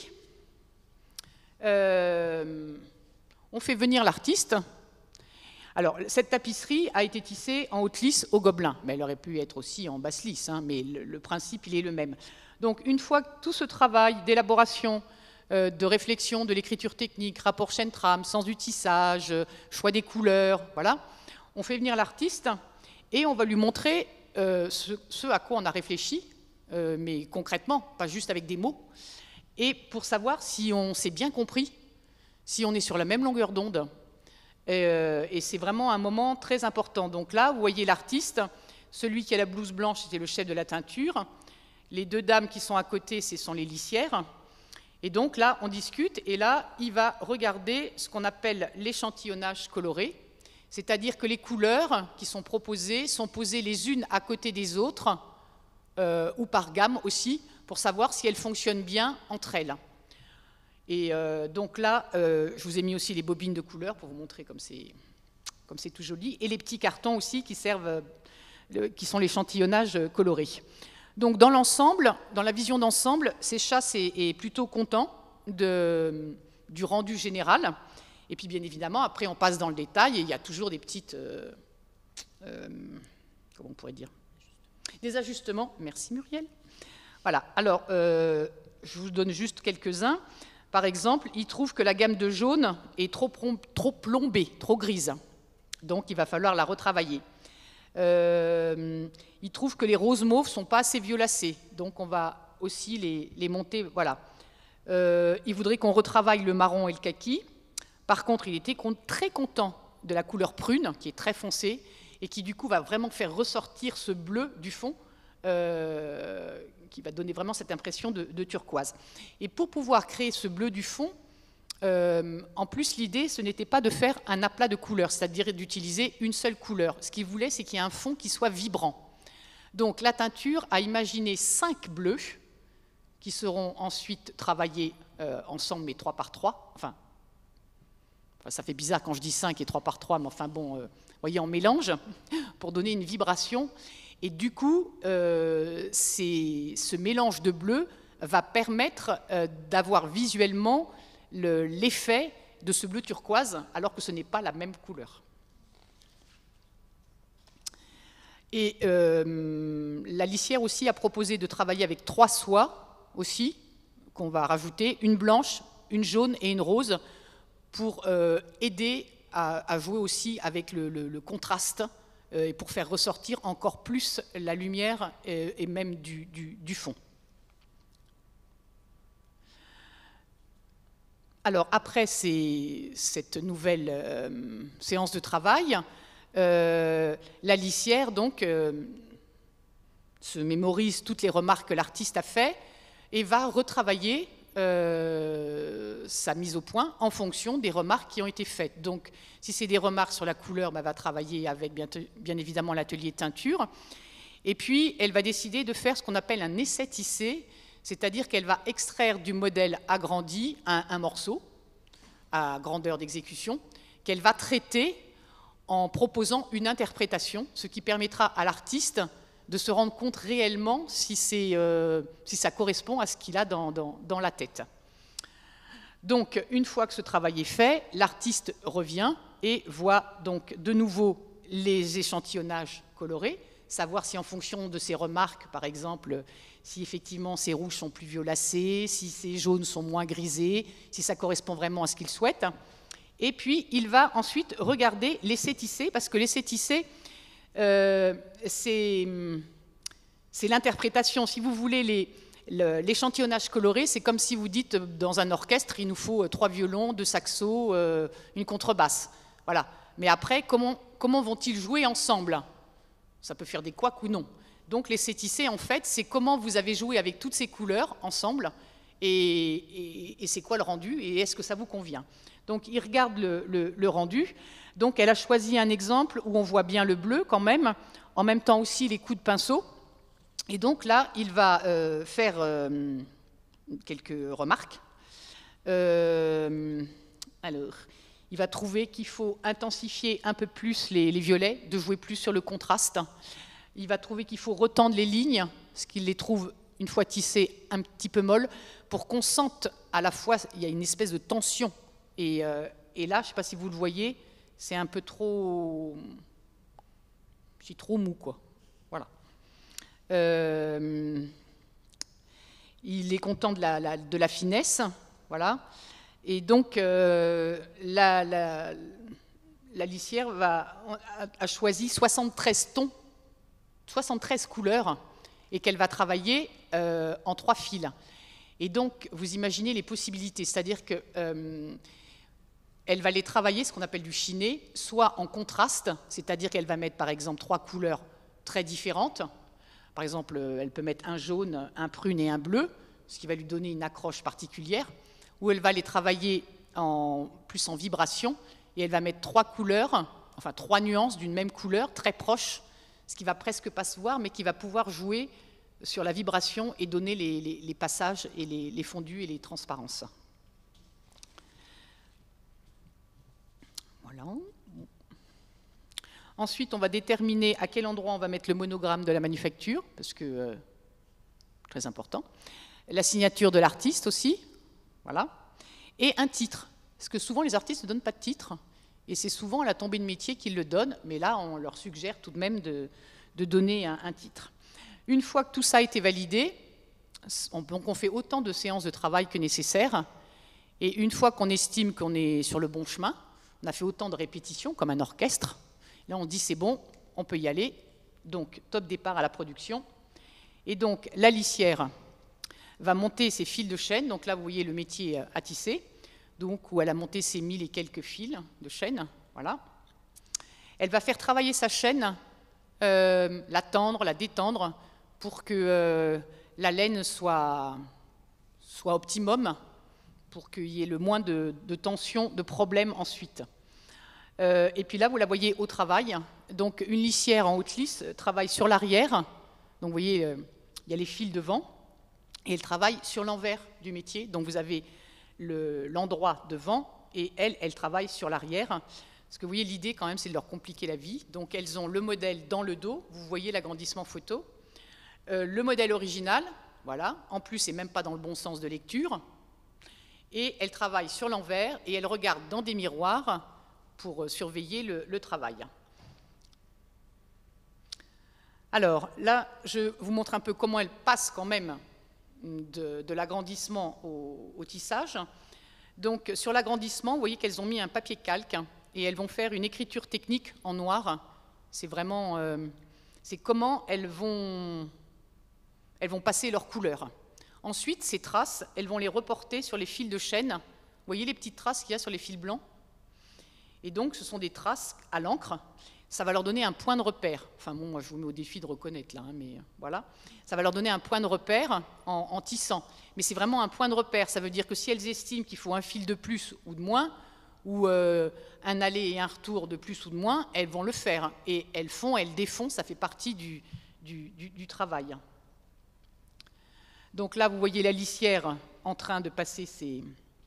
S3: euh, on fait venir l'artiste. Alors, cette tapisserie a été tissée en haute lisse au gobelin, mais elle aurait pu être aussi en basse lisse, hein, mais le, le principe, il est le même. Donc, une fois que tout ce travail d'élaboration, euh, de réflexion, de l'écriture technique, rapport chaîne-trame, sens du tissage, choix des couleurs, voilà, on fait venir l'artiste et on va lui montrer euh, ce, ce à quoi on a réfléchi, euh, mais concrètement, pas juste avec des mots, et pour savoir si on s'est bien compris, si on est sur la même longueur d'onde. Euh, et c'est vraiment un moment très important. Donc là, vous voyez l'artiste, celui qui a la blouse blanche, c'était le chef de la teinture. Les deux dames qui sont à côté, ce sont les lissières. Et donc là, on discute, et là, il va regarder ce qu'on appelle l'échantillonnage coloré, c'est-à-dire que les couleurs qui sont proposées sont posées les unes à côté des autres euh, ou par gamme aussi, pour savoir si elles fonctionnent bien entre elles. Et euh, donc là, euh, je vous ai mis aussi les bobines de couleur pour vous montrer comme c'est comme c'est tout joli, et les petits cartons aussi qui servent, euh, qui sont l'échantillonnage coloré. Donc dans l'ensemble, dans la vision d'ensemble, Seychas est, est plutôt content de, du rendu général. Et puis bien évidemment, après on passe dans le détail et il y a toujours des petites, euh, euh, comment on pourrait dire, des ajustements. Merci Muriel. Voilà. Alors euh, je vous donne juste quelques-uns. Par exemple, il trouve que la gamme de jaune est trop, trop plombée, trop grise. Donc, il va falloir la retravailler. Euh, il trouve que les roses mauves ne sont pas assez violacées. Donc, on va aussi les, les monter. Voilà. Euh, il voudrait qu'on retravaille le marron et le kaki. Par contre, il était très content de la couleur prune, qui est très foncée, et qui, du coup, va vraiment faire ressortir ce bleu du fond, euh, qui va donner vraiment cette impression de, de turquoise. Et pour pouvoir créer ce bleu du fond, Euh, en plus, l'idée, ce n'était pas de faire un aplat de couleurs, c'est-à-dire d'utiliser une seule couleur. Ce qu'il voulait, c'est qu'il y ait un fond qui soit vibrant. Donc, la teinture a imaginé cinq bleus qui seront ensuite travaillés euh, ensemble, mais trois par trois. Enfin, enfin, ça fait bizarre quand je dis cinq et trois par trois, mais enfin bon, euh, vous voyez, on mélange pour donner une vibration. Et du coup, euh, ce mélange de bleus va permettre euh, d'avoir visuellement l'effet de ce bleu turquoise, alors que ce n'est pas la même couleur. Et euh, la lissière aussi a proposé de travailler avec trois soies aussi, qu'on va rajouter, une blanche, une jaune et une rose, pour euh, aider à, à jouer aussi avec le, le, le contraste euh, et pour faire ressortir encore plus la lumière et, et même du, du, du fond. Alors, après ces, cette nouvelle euh, séance de travail, euh, la lissière donc, euh, se mémorise toutes les remarques que l'artiste a faites et va retravailler euh, sa mise au point en fonction des remarques qui ont été faites. Donc, si c'est des remarques sur la couleur, bah, elle va travailler avec bien, bien évidemment l'atelier teinture. Et puis, elle va décider de faire ce qu'on appelle un essai tissé, c'est-à-dire qu'elle va extraire du modèle agrandi un, un morceau à grandeur d'exécution, qu'elle va traiter en proposant une interprétation, ce qui permettra à l'artiste de se rendre compte réellement si, c'est, euh, si ça correspond à ce qu'il a dans, dans, dans la tête. Donc, une fois que ce travail est fait, l'artiste revient et voit donc de nouveau les échantillonnages colorés, savoir si en fonction de ses remarques, par exemple, si effectivement ces rouges sont plus violacés, si ces jaunes sont moins grisés, si ça correspond vraiment à ce qu'il souhaite. Et puis, il va ensuite regarder l'essai tissé, parce que l'essai tissé, euh, c'est l'interprétation. Si vous voulez, l'échantillonnage coloré, c'est comme si vous dites, dans un orchestre, il nous faut trois violons, deux saxos, euh, une contrebasse. Voilà. Mais après, comment, comment vont-ils jouer ensemble ? Ça peut faire des couacs ou non. Donc l'essai tissé, en fait, c'est comment vous avez joué avec toutes ces couleurs ensemble et, et, et c'est quoi le rendu et est-ce que ça vous convient. Donc il regarde le, le, le rendu. Donc elle a choisi un exemple où on voit bien le bleu quand même, en même temps aussi les coups de pinceau. Et donc là, il va euh, faire euh, quelques remarques. Euh, alors... Il va trouver qu'il faut intensifier un peu plus les, les violets, de jouer plus sur le contraste. Il va trouver qu'il faut retendre les lignes, ce qu'il les trouve, une fois tissées, un petit peu molles, pour qu'on sente à la fois, il y a une espèce de tension. Et, euh, et là, je ne sais pas si vous le voyez, c'est un peu trop... c'est trop mou, quoi. Voilà. Euh, il est content de la, la, de la finesse, voilà. Et donc, euh, la, la, la lissière va, a, a choisi soixante-treize tons, soixante-treize couleurs, et qu'elle va travailler euh, en trois fils. Et donc, vous imaginez les possibilités, c'est-à-dire qu'elle euh, va les travailler, ce qu'on appelle du chiné, soit en contraste, c'est-à-dire qu'elle va mettre, par exemple, trois couleurs très différentes. Par exemple, elle peut mettre un jaune, un prune et un bleu, ce qui va lui donner une accroche particulière. Où elle va les travailler en, plus en vibration, et elle va mettre trois couleurs, enfin trois nuances d'une même couleur, très proches, ce qui va presque pas se voir, mais qui va pouvoir jouer sur la vibration et donner les, les, les passages et les, les fondus et les transparences. Voilà. Ensuite, on va déterminer à quel endroit on va mettre le monogramme de la manufacture, parce que euh, très important. La signature de l'artiste aussi, voilà. Et un titre, parce que souvent les artistes ne donnent pas de titre, et c'est souvent à la tombée de métier qu'ils le donnent, mais là, on leur suggère tout de même de, de donner un, un titre. Une fois que tout ça a été validé, on, donc on fait autant de séances de travail que nécessaire, et une fois qu'on estime qu'on est sur le bon chemin, on a fait autant de répétitions comme un orchestre, là on dit c'est bon, on peut y aller, donc top départ à la production. Et donc la lissière va monter ses fils de chaîne, donc là vous voyez le métier à tisser, donc où elle a monté ses mille et quelques fils de chaîne, voilà. Elle va faire travailler sa chaîne, euh, la tendre, la détendre, pour que euh, la laine soit, soit optimum, pour qu'il y ait le moins de, de tension, de problèmes ensuite. Euh, et puis là, vous la voyez au travail. Donc une lissière en haute lisse travaille sur l'arrière. Donc vous voyez, euh, il y a les fils devant. Et elle travaille sur l'envers du métier. Donc vous avez l'endroit le, devant et elle, elle travaille sur l'arrière. Parce que vous voyez, l'idée quand même, c'est de leur compliquer la vie. Donc elles ont le modèle dans le dos. Vous voyez l'agrandissement photo. Euh, le modèle original, voilà. En plus, c'est même pas dans le bon sens de lecture. Et elle travaille sur l'envers et elle regarde dans des miroirs pour surveiller le, le travail. Alors là, je vous montre un peu comment elle passe quand même de, de l'agrandissement au, au tissage. Donc sur l'agrandissement, vous voyez qu'elles ont mis un papier calque et elles vont faire une écriture technique en noir. C'est vraiment, euh, c'est comment elles vont, elles vont passer leurs couleurs. Ensuite, ces traces, elles vont les reporter sur les fils de chaîne. Vous voyez les petites traces qu'il y a sur les fils blancs? Et donc, ce sont des traces à l'encre. Ça va leur donner un point de repère. Enfin bon, moi, je vous mets au défi de reconnaître, là, hein, mais voilà. Ça va leur donner un point de repère en, en tissant. Mais c'est vraiment un point de repère. Ça veut dire que si elles estiment qu'il faut un fil de plus ou de moins, ou euh, un aller et un retour de plus ou de moins, elles vont le faire. Et elles font, elles défont, ça fait partie du, du, du, du travail. Donc là, vous voyez la lissière en train de passer ses,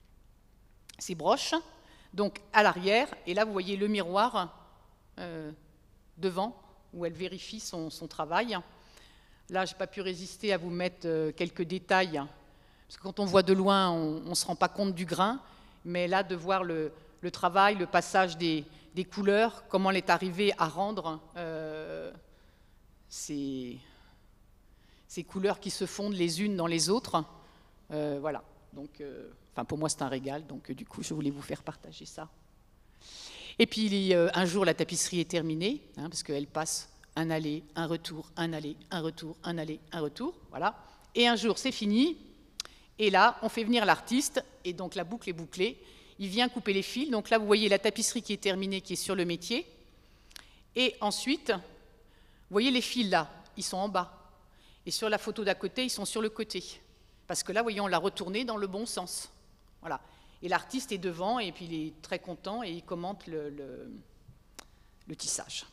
S3: ses broches, donc à l'arrière, et là, vous voyez le miroir euh, devant, où elle vérifie son, son travail. Là, je n'ai pas pu résister à vous mettre euh, quelques détails, parce que quand on voit de loin, on ne se rend pas compte du grain, mais là, de voir le, le travail, le passage des, des couleurs, comment elle est arrivée à rendre euh, ces... ces couleurs qui se fondent les unes dans les autres. Euh, voilà. Donc, euh, enfin, pour moi, c'est un régal. Donc, euh, du coup, je voulais vous faire partager ça. Et puis, euh, un jour, la tapisserie est terminée, hein, parce qu'elle passe un aller, un retour, un aller, un retour, un aller, un retour. Voilà. Et un jour, c'est fini. Et là, on fait venir l'artiste. Et donc, la boucle est bouclée. Il vient couper les fils. Donc là, vous voyez la tapisserie qui est terminée, qui est sur le métier. Et ensuite, vous voyez les fils là, ils sont en bas. Et sur la photo d'à côté, ils sont sur le côté. Parce que là, voyons, on l'a retourné dans le bon sens. Voilà. Et l'artiste est devant, et puis il est très content, et il commente le, le, le tissage.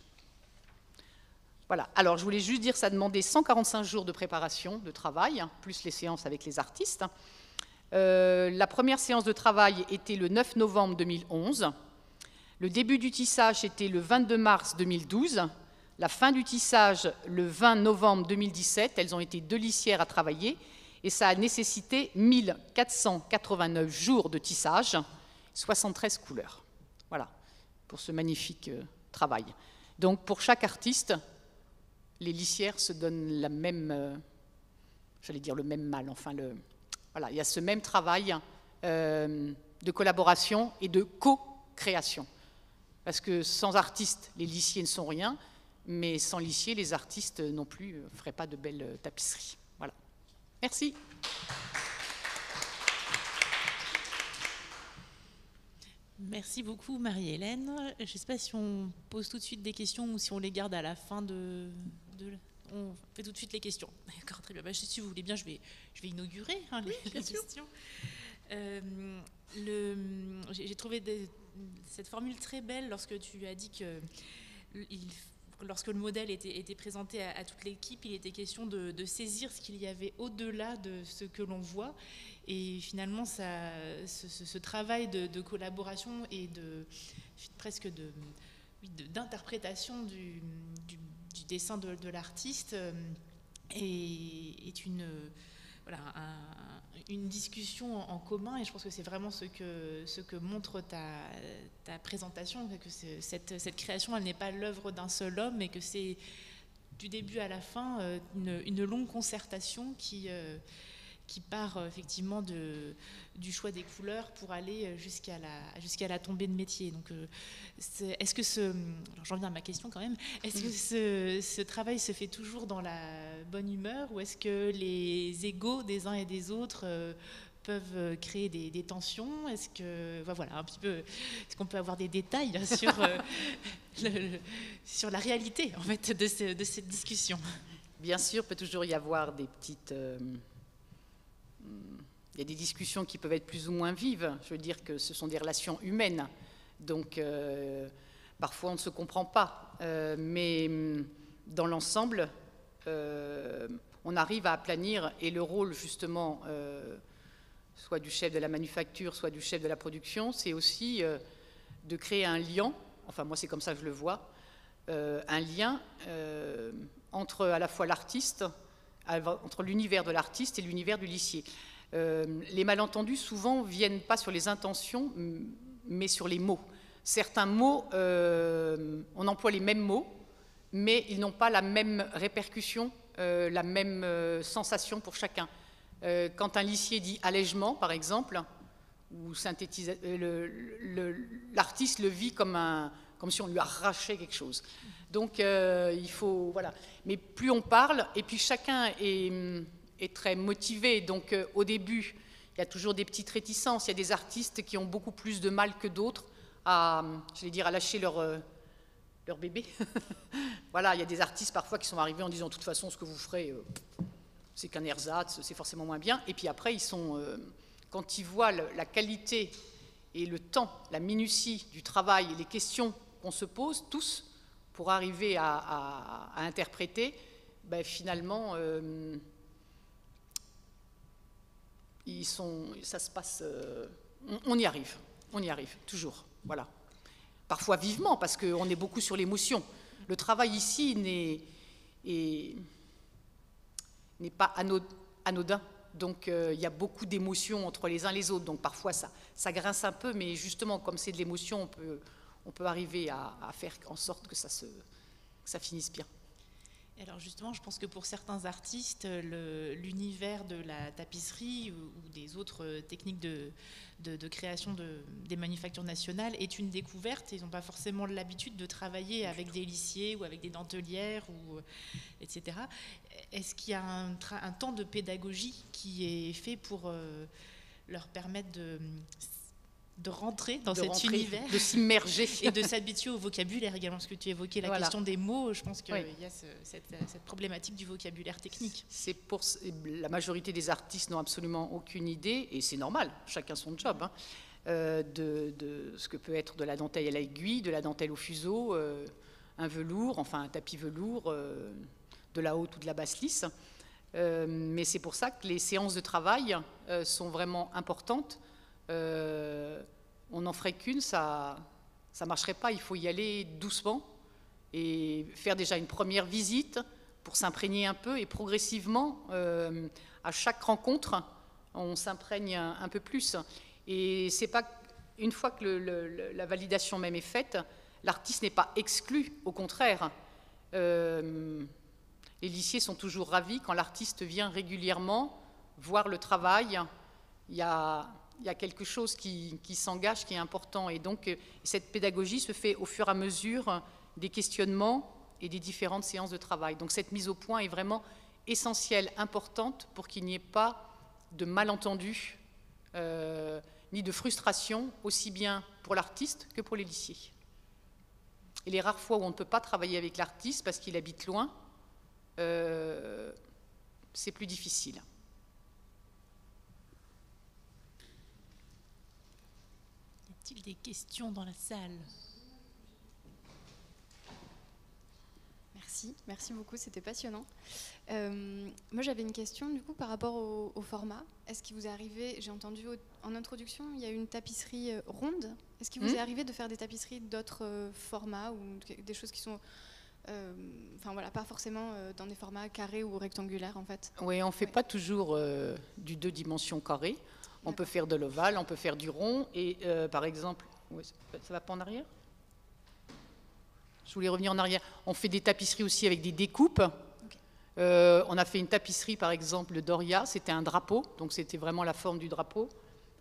S3: Voilà. Alors, je voulais juste dire, ça demandait cent quarante-cinq jours de préparation, de travail, plus les séances avec les artistes. Euh, la première séance de travail était le neuf novembre deux mille onze. Le début du tissage était le vingt-deux mars deux mille douze. La fin du tissage, le vingt novembre deux mille dix-sept, elles ont été deux lissières à travailler et ça a nécessité mille quatre cent quatre-vingt-neuf jours de tissage, soixante-treize couleurs. Voilà, pour ce magnifique euh, travail. Donc, pour chaque artiste, les lissières se donnent la même, euh, j'allais dire le même mal, enfin, le, voilà, il y a ce même travail euh, de collaboration et de co-création. Parce que sans artistes, les lissiers ne sont rien. Mais sans lissier, les artistes non plus ne feraient pas de belles tapisseries. Voilà. Merci.
S2: Merci beaucoup, Marie-Hélène. Je ne sais pas si on pose tout de suite des questions ou si on les garde à la fin de... de on fait tout de suite les questions. D'accord, très bien. Bah, si vous voulez bien, je vais, je vais inaugurer hein, les, oui, les questions. Euh, J'ai trouvé des, cette formule très belle lorsque tu as dit que il lorsque le modèle était, était présenté à, à toute l'équipe, il était question de, de saisir ce qu'il y avait au-delà de ce que l'on voit. Et finalement, ça, ce, ce, ce travail de, de collaboration et de, presque de, d'interprétation du, du, du dessin de, de l'artiste est, est une, voilà, un, une discussion en commun. Et je pense que c'est vraiment ce que, ce que montre ta, ta présentation, que cette, cette création, elle n'est pas l'œuvre d'un seul homme, mais que c'est du début à la fin une, une longue concertation qui... Euh, qui part effectivement de, du choix des couleurs pour aller jusqu'à la, jusqu'à la tombée de métier. Donc, c'est, est-ce que ce... Alors, j'en viens à ma question quand même. Est-ce que ce, ce travail se fait toujours dans la bonne humeur, ou est-ce que les égos des uns et des autres euh, peuvent créer des, des tensions? Est-ce que... Voilà, un petit peu... Est-ce qu'on peut avoir des détails sur, euh, le, sur la réalité, en fait, de, ce, de cette discussion?
S3: Bien sûr, il peut toujours y avoir des petites... Euh... Il y a des discussions qui peuvent être plus ou moins vives. Je veux dire que ce sont des relations humaines. Donc, euh, parfois, on ne se comprend pas. Euh, mais dans l'ensemble, euh, on arrive à aplanir. Et le rôle, justement, euh, soit du chef de la manufacture, soit du chef de la production, c'est aussi euh, de créer un lien. Enfin, moi, c'est comme ça que je le vois. Euh, un lien euh, entre à la fois l'artiste, entre l'univers de l'artiste et l'univers du lissier. Euh, les malentendus, souvent, viennent pas sur les intentions, mais sur les mots. Certains mots, euh, on emploie les mêmes mots, mais ils n'ont pas la même répercussion, euh, la même euh, sensation pour chacun. Euh, quand un lissier dit allègement, par exemple, ou synthétise, le, le, l'artiste le vit comme, un, comme si on lui arrachait quelque chose. Donc, euh, il faut... Voilà. Mais plus on parle, et puis chacun est, est très motivé. Donc, euh, au début, il y a toujours des petites réticences. Il y a des artistes qui ont beaucoup plus de mal que d'autres à, je vais dire, à lâcher leur, euh, leur bébé. Voilà, il y a des artistes parfois qui sont arrivés en disant, de toute façon, ce que vous ferez, euh, c'est qu'un ersatz, c'est forcément moins bien. Et puis après, ils sont, euh, quand ils voient le, la qualité et le temps, la minutie du travail, les questions qu'on se pose tous, pour arriver à, à, à interpréter, ben finalement, euh, ils sont, ça se passe, euh, on, on y arrive, on y arrive, toujours, voilà. Parfois vivement, parce qu'on est beaucoup sur l'émotion. Le travail ici n'est, est, n'est pas anodin, donc euh, il y a beaucoup d'émotions entre les uns et les autres, donc parfois ça, ça grince un peu, mais justement, comme c'est de l'émotion, on peut... on peut arriver à, à faire en sorte que ça, se, que ça finisse bien.
S2: Alors justement, je pense que pour certains artistes, le, l'univers de la tapisserie ou, ou des autres techniques de, de, de création de, des manufactures nationales est une découverte. Ils n'ont pas forcément l'habitude de travailler avec des lissiers ou avec des dentelières, ou, et cetera. Est-ce qu'il y a un, un temps de pédagogie qui est fait pour euh, leur permettre de... de rentrer dans
S3: de
S2: cet
S3: rentrer,
S2: univers,
S3: de s'immerger
S2: et de s'habituer au vocabulaire également, parce que tu évoquais la voilà. question des mots. Je pense qu'il oui. y a ce, cette, cette problématique du vocabulaire technique.
S3: C'est pour, la majorité des artistes n'ont absolument aucune idée, et c'est normal, chacun son job, hein, euh, de, de ce que peut être de la dentelle à l'aiguille, de la dentelle au fuseau, euh, un velours, enfin un tapis velours, euh, de la haute ou de la basse lisse. Euh, mais c'est pour ça que les séances de travail euh, sont vraiment importantes. Euh, on n'en ferait qu'une, ça ne marcherait pas. Il faut y aller doucement et faire déjà une première visite pour s'imprégner un peu. Et progressivement, euh, à chaque rencontre, on s'imprègne un, un peu plus. Et c'est pas une fois que le, le, la validation même est faite, l'artiste n'est pas exclu. Au contraire, euh, les lissiers sont toujours ravis quand l'artiste vient régulièrement voir le travail. Il y a... il y a quelque chose qui, qui s'engage, qui est important. Et donc, cette pédagogie se fait au fur et à mesure des questionnements et des différentes séances de travail. Donc, cette mise au point est vraiment essentielle, importante, pour qu'il n'y ait pas de malentendus, euh, ni de frustration, aussi bien pour l'artiste que pour les lissiers. Et les rares fois où on ne peut pas travailler avec l'artiste parce qu'il habite loin, euh, c'est plus difficile.
S2: Y a-t-il des questions dans la salle ?
S4: Merci, merci beaucoup, c'était passionnant. Euh, moi j'avais une question du coup par rapport au, au format. Est-ce qu'il vous est arrivé, j'ai entendu au, en introduction, il y a une tapisserie euh, ronde. Est-ce qu'il vous mmh. est arrivé de faire des tapisseries d'autres euh, formats ou des choses qui sont, euh, enfin voilà, pas forcément euh, dans des formats carrés ou rectangulaires en fait?
S3: Oui, on ne fait ouais. pas toujours euh, du deux dimensions carré. On peut faire de l'ovale, on peut faire du rond et euh, par exemple, ouais, ça va pas en arrière? Je voulais revenir en arrière. On fait des tapisseries aussi avec des découpes. Okay. Euh, on a fait une tapisserie, par exemple, de Doria. C'était un drapeau, donc c'était vraiment la forme du drapeau.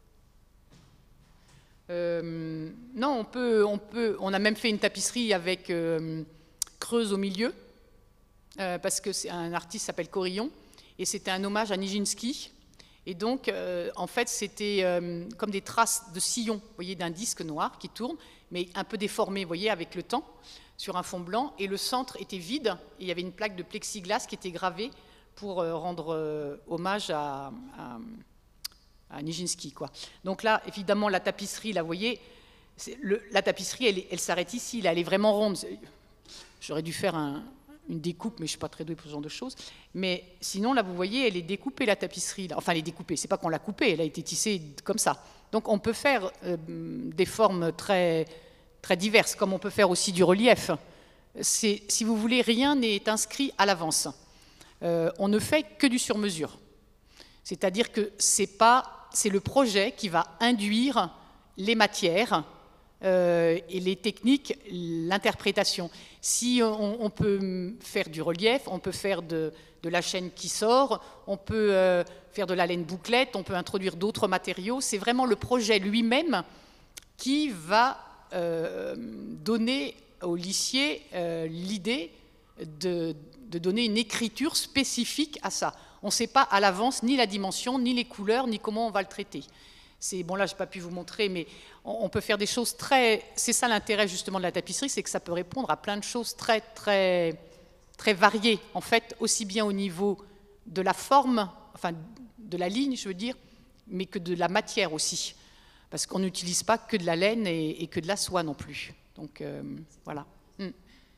S3: Euh, non, on peut, on peut. On a même fait une tapisserie avec euh, creuse au milieu, euh, parce que c'est un artiste qui s'appelle Corillon, et c'était un hommage à Nijinsky. Et donc, euh, en fait, c'était euh, comme des traces de sillon, vous voyez, d'un disque noir qui tourne, mais un peu déformé, vous voyez, avec le temps, sur un fond blanc, et le centre était vide, et il y avait une plaque de plexiglas qui était gravée pour euh, rendre euh, hommage à, à, à Nijinsky, quoi. Donc là, évidemment, la tapisserie, là, vous voyez, le, la tapisserie, elle, elle s'arrête ici, là, elle est vraiment ronde. J'aurais dû faire un, une découpe, mais je ne suis pas très douée pour ce genre de choses. Mais sinon, là, vous voyez, elle est découpée, la tapisserie. Là. Enfin, elle est découpée, c'est pas qu'on l'a coupée, elle a été tissée comme ça. Donc, on peut faire euh, des formes très... très diverses, comme on peut faire aussi du relief. Si vous voulez, rien n'est inscrit à l'avance. Euh, on ne fait que du sur-mesure. C'est-à-dire que c'est pas, c'est le projet qui va induire les matières euh, et les techniques, l'interprétation. Si on, on peut faire du relief, on peut faire de, de la chaîne qui sort, on peut euh, faire de la laine bouclette, on peut introduire d'autres matériaux. C'est vraiment le projet lui-même qui va Euh, donner au lissier euh, l'idée de, de donner une écriture spécifique à ça. On ne sait pas à l'avance ni la dimension, ni les couleurs, ni comment on va le traiter. C'est, bon, là, je n'ai pas pu vous montrer, mais on, on peut faire des choses très... C'est ça l'intérêt, justement, de la tapisserie, c'est que ça peut répondre à plein de choses très, très, très variées, en fait, aussi bien au niveau de la forme, enfin, de la ligne, je veux dire, mais que de la matière aussi. Parce qu'on n'utilise pas que de la laine et, et que de la soie non plus. Donc, euh, voilà. Mm.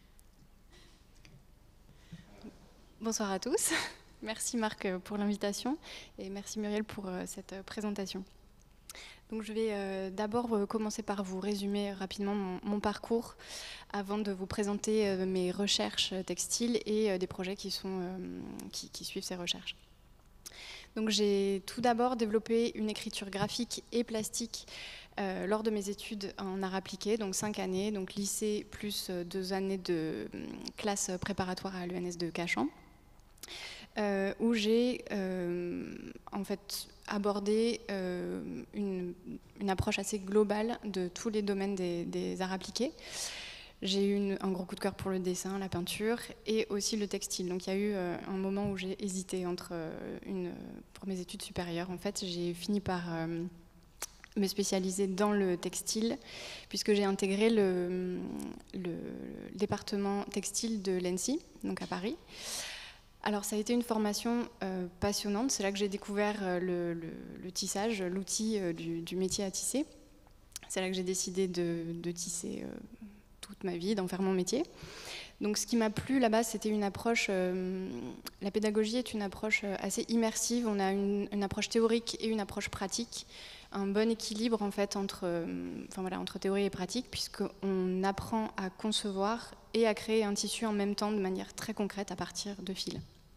S4: Bonsoir à tous. Merci Marc pour l'invitation et merci Muriel pour euh, cette présentation. Donc, je vais euh, d'abord euh, commencer par vous résumer rapidement mon, mon parcours avant de vous présenter euh, mes recherches textiles et euh, des projets qui, sont, euh, qui, qui suivent ces recherches. Donc j'ai tout d'abord développé une écriture graphique et plastique euh, lors de mes études en art appliqué, donc cinq années, donc lycée plus deux années de classe préparatoire à l'E N S de Cachan, euh, où j'ai euh, en fait abordé euh, une, une approche assez globale de tous les domaines des, des arts appliqués. J'ai eu une, un gros coup de cœur pour le dessin, la peinture et aussi le textile. Donc il y a eu euh, un moment où j'ai hésité entre euh, une, pour mes études supérieures. En fait, j'ai fini par euh, me spécialiser dans le textile puisque j'ai intégré le, le, le département textile de l'E N S I, donc à Paris. Alors ça a été une formation euh, passionnante. C'est là que j'ai découvert euh, le, le, le tissage, l'outil euh, du, du métier à tisser. C'est là que j'ai décidé de, de tisser... Euh, toute ma vie, d'en faire mon métier. Donc ce qui m'a plu là-bas, c'était une approche, euh, la pédagogie est une approche assez immersive, on a une, une approche théorique et une approche pratique, un bon équilibre en fait entre, euh, enfin, voilà, entre théorie et pratique, puisqu'on apprend à concevoir et à créer un tissu en même temps de manière très concrète à partir de fils.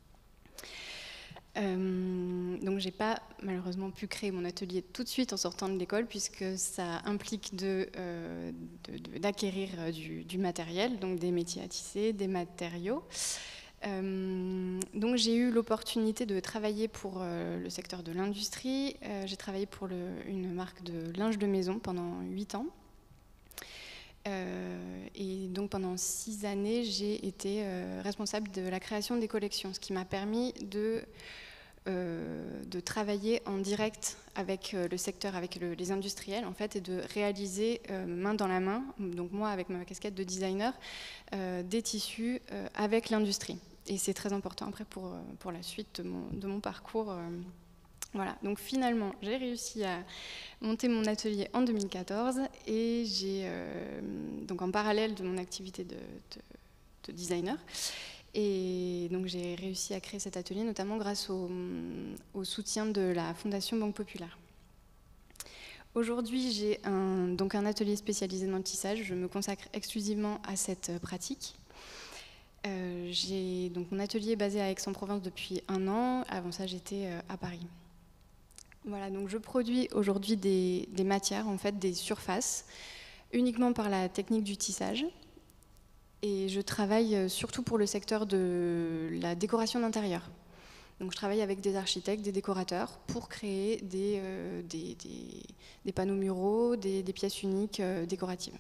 S4: Euh, donc j'ai pas malheureusement pu créer mon atelier tout de suite en sortant de l'école puisque ça implique de, euh, de, de, d'acquérir du, du matériel, donc des métiers à tisser, des matériaux. Euh, donc j'ai eu l'opportunité de travailler pour euh, le secteur de l'industrie. Euh, j'ai travaillé pour le, une marque de linge de maison pendant huit ans. Euh, et donc pendant six années, j'ai été euh, responsable de la création des collections, ce qui m'a permis de Euh, de travailler en direct avec euh, le secteur, avec le, les industriels en fait, et de réaliser euh, main dans la main, donc moi avec ma casquette de designer, euh, des tissus euh, avec l'industrie. Et c'est très important après pour, pour la suite de mon, de mon parcours. Euh, voilà. Donc finalement, j'ai réussi à monter mon atelier en deux mille quatorze et j'ai, euh, donc en parallèle de mon activité de, de de designer. Et donc j'ai réussi à créer cet atelier, notamment grâce au, au soutien de la Fondation Banque Populaire. Aujourd'hui, j'ai un, donc un atelier spécialisé dans le tissage. Je me consacre exclusivement à cette pratique. Euh, j'ai, donc mon atelier est basé à Aix-en-Provence depuis un an. Avant ça, j'étais à Paris. Voilà, donc je produis aujourd'hui des, des matières, en fait, des surfaces, uniquement par la technique du tissage. Et je travaille surtout pour le secteur de la décoration d'intérieur. Donc je travaille avec des architectes, des décorateurs, pour créer des, euh, des, des, des panneaux muraux, des, des pièces uniques euh, décoratives.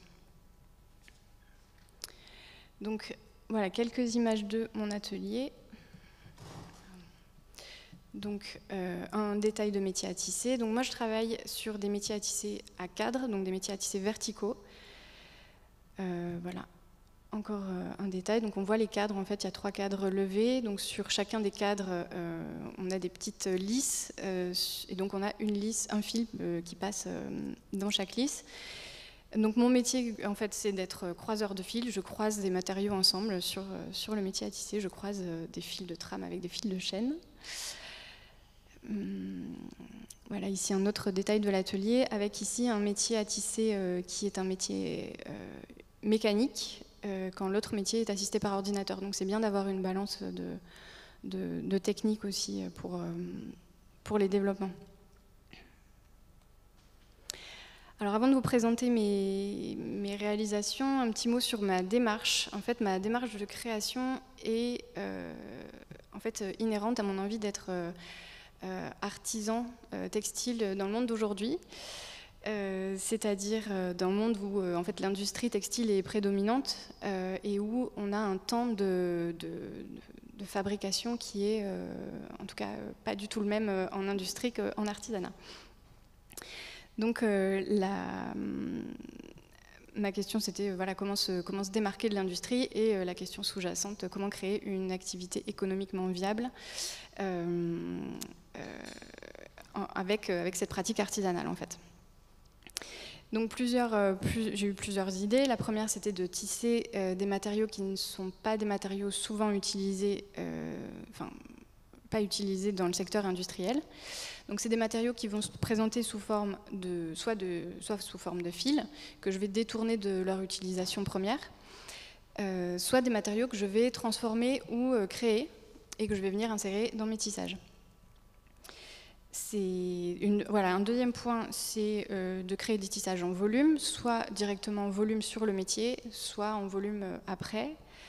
S4: Donc voilà, quelques images de mon atelier. Donc euh, un détail de métier à tisser. Donc moi je travaille sur des métiers à tisser à cadre, donc des métiers à tisser verticaux. Euh, voilà. Encore un détail, donc on voit les cadres, en fait il y a trois cadres levés, donc sur chacun des cadres euh, on a des petites lisses, euh, et donc on a une lisse, un fil euh, qui passe euh, dans chaque lisse. Donc mon métier en fait c'est d'être croiseur de fils, je croise des matériaux ensemble sur, sur le métier à tisser, je croise des fils de trame avec des fils de chaîne. Hum, voilà ici un autre détail de l'atelier, avec ici un métier à tisser euh, qui est un métier euh, mécanique, quand l'autre métier est assisté par ordinateur. Donc c'est bien d'avoir une balance de, de, de technique aussi pour, pour les développements. Alors avant de vous présenter mes, mes réalisations, un petit mot sur ma démarche. En fait, ma démarche de création est euh, en fait, inhérente à mon envie d'être euh, artisan euh, textile dans le monde d'aujourd'hui. Euh, c'est-à-dire euh, dans un monde où euh, en fait, l'industrie textile est prédominante euh, et où on a un temps de, de, de fabrication qui est, euh, en tout cas, euh, pas du tout le même euh, en industrie qu'en artisanat. Donc, euh, la, ma question, c'était euh, voilà, comment, se, comment se démarquer de l'industrie, et euh, la question sous-jacente, comment créer une activité économiquement viable euh, euh, avec, euh, avec cette pratique artisanale, en fait. Donc plusieurs, euh, plus, j'ai eu plusieurs idées. La première, c'était de tisser euh, des matériaux qui ne sont pas des matériaux souvent utilisés, euh, enfin, pas utilisés dans le secteur industriel. Donc c'est des matériaux qui vont se présenter sous forme de, soit, de, soit sous forme de fils, que je vais détourner de leur utilisation première, euh, soit des matériaux que je vais transformer ou euh, créer et que je vais venir insérer dans mes tissages. Une, voilà, un deuxième point, c'est euh, de créer des tissages en volume, soit directement en volume sur le métier, soit en volume euh, après.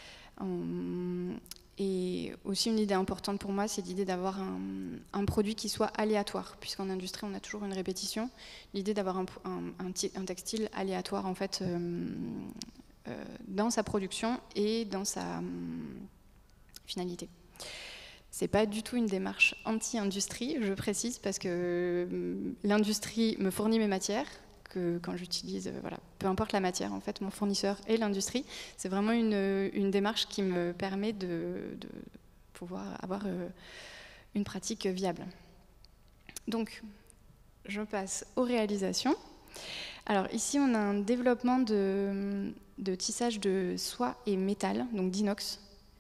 S4: En, et aussi une idée importante pour moi, c'est l'idée d'avoir un, un produit qui soit aléatoire, puisqu'en industrie, on a toujours une répétition. L'idée d'avoir un, un, un textile aléatoire, en fait, euh, euh, dans sa production et dans sa euh, finalité. C'est pas du tout une démarche anti-industrie, je précise, parce que l'industrie me fournit mes matières, que quand j'utilise, voilà, peu importe la matière, en fait, mon fournisseur est l'industrie. C'est vraiment une, une démarche qui me permet de, de pouvoir avoir une pratique viable. Donc, je passe aux réalisations. Alors ici, on a un développement de, de tissage de soie et métal, donc d'inox.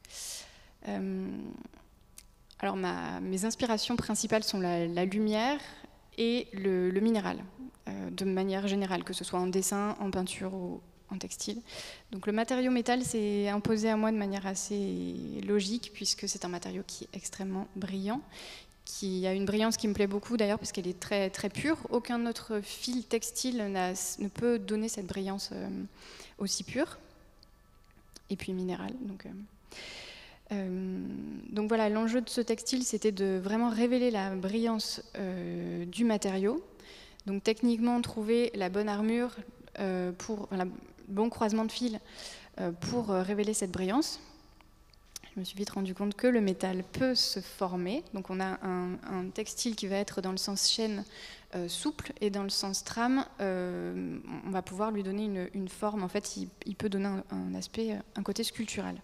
S4: Euh, Alors ma, mes inspirations principales sont la, la lumière et le, le minéral, euh, de manière générale, que ce soit en dessin, en peinture ou en textile. Donc le matériau métal s'est imposé à moi de manière assez logique, puisque c'est un matériau qui est extrêmement brillant, qui a une brillance qui me plaît beaucoup d'ailleurs, parce qu'elle est très, très pure. Aucun autre fil textile ne peut donner cette brillance euh, aussi pure. Et puis minéral. Donc, euh, Euh, donc voilà, l'enjeu de ce textile, c'était de vraiment révéler la brillance euh, du matériau. Donc techniquement, trouver la bonne armure, euh, pour, enfin, le bon croisement de fils euh, pour euh, révéler cette brillance. Je me suis vite rendu compte que le métal peut se former. Donc on a un, un textile qui va être dans le sens chaîne euh, souple, et dans le sens trame, euh, on va pouvoir lui donner une, une forme. En fait, il, il peut donner un, un aspect, un côté sculptural.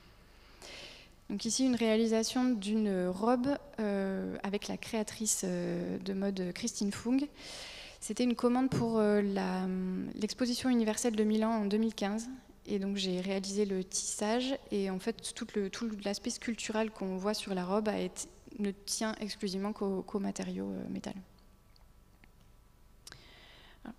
S4: Donc ici, une réalisation d'une robe euh, avec la créatrice euh, de mode Christine Fung. C'était une commande pour euh, l'exposition universelle de Milan en deux mille quinze. et donc j'ai réalisé le tissage, et en fait tout, le, tout l'aspect sculptural qu'on voit sur la robe a été, ne tient exclusivement qu'aux, qu'aux matériaux euh, métal. Voilà.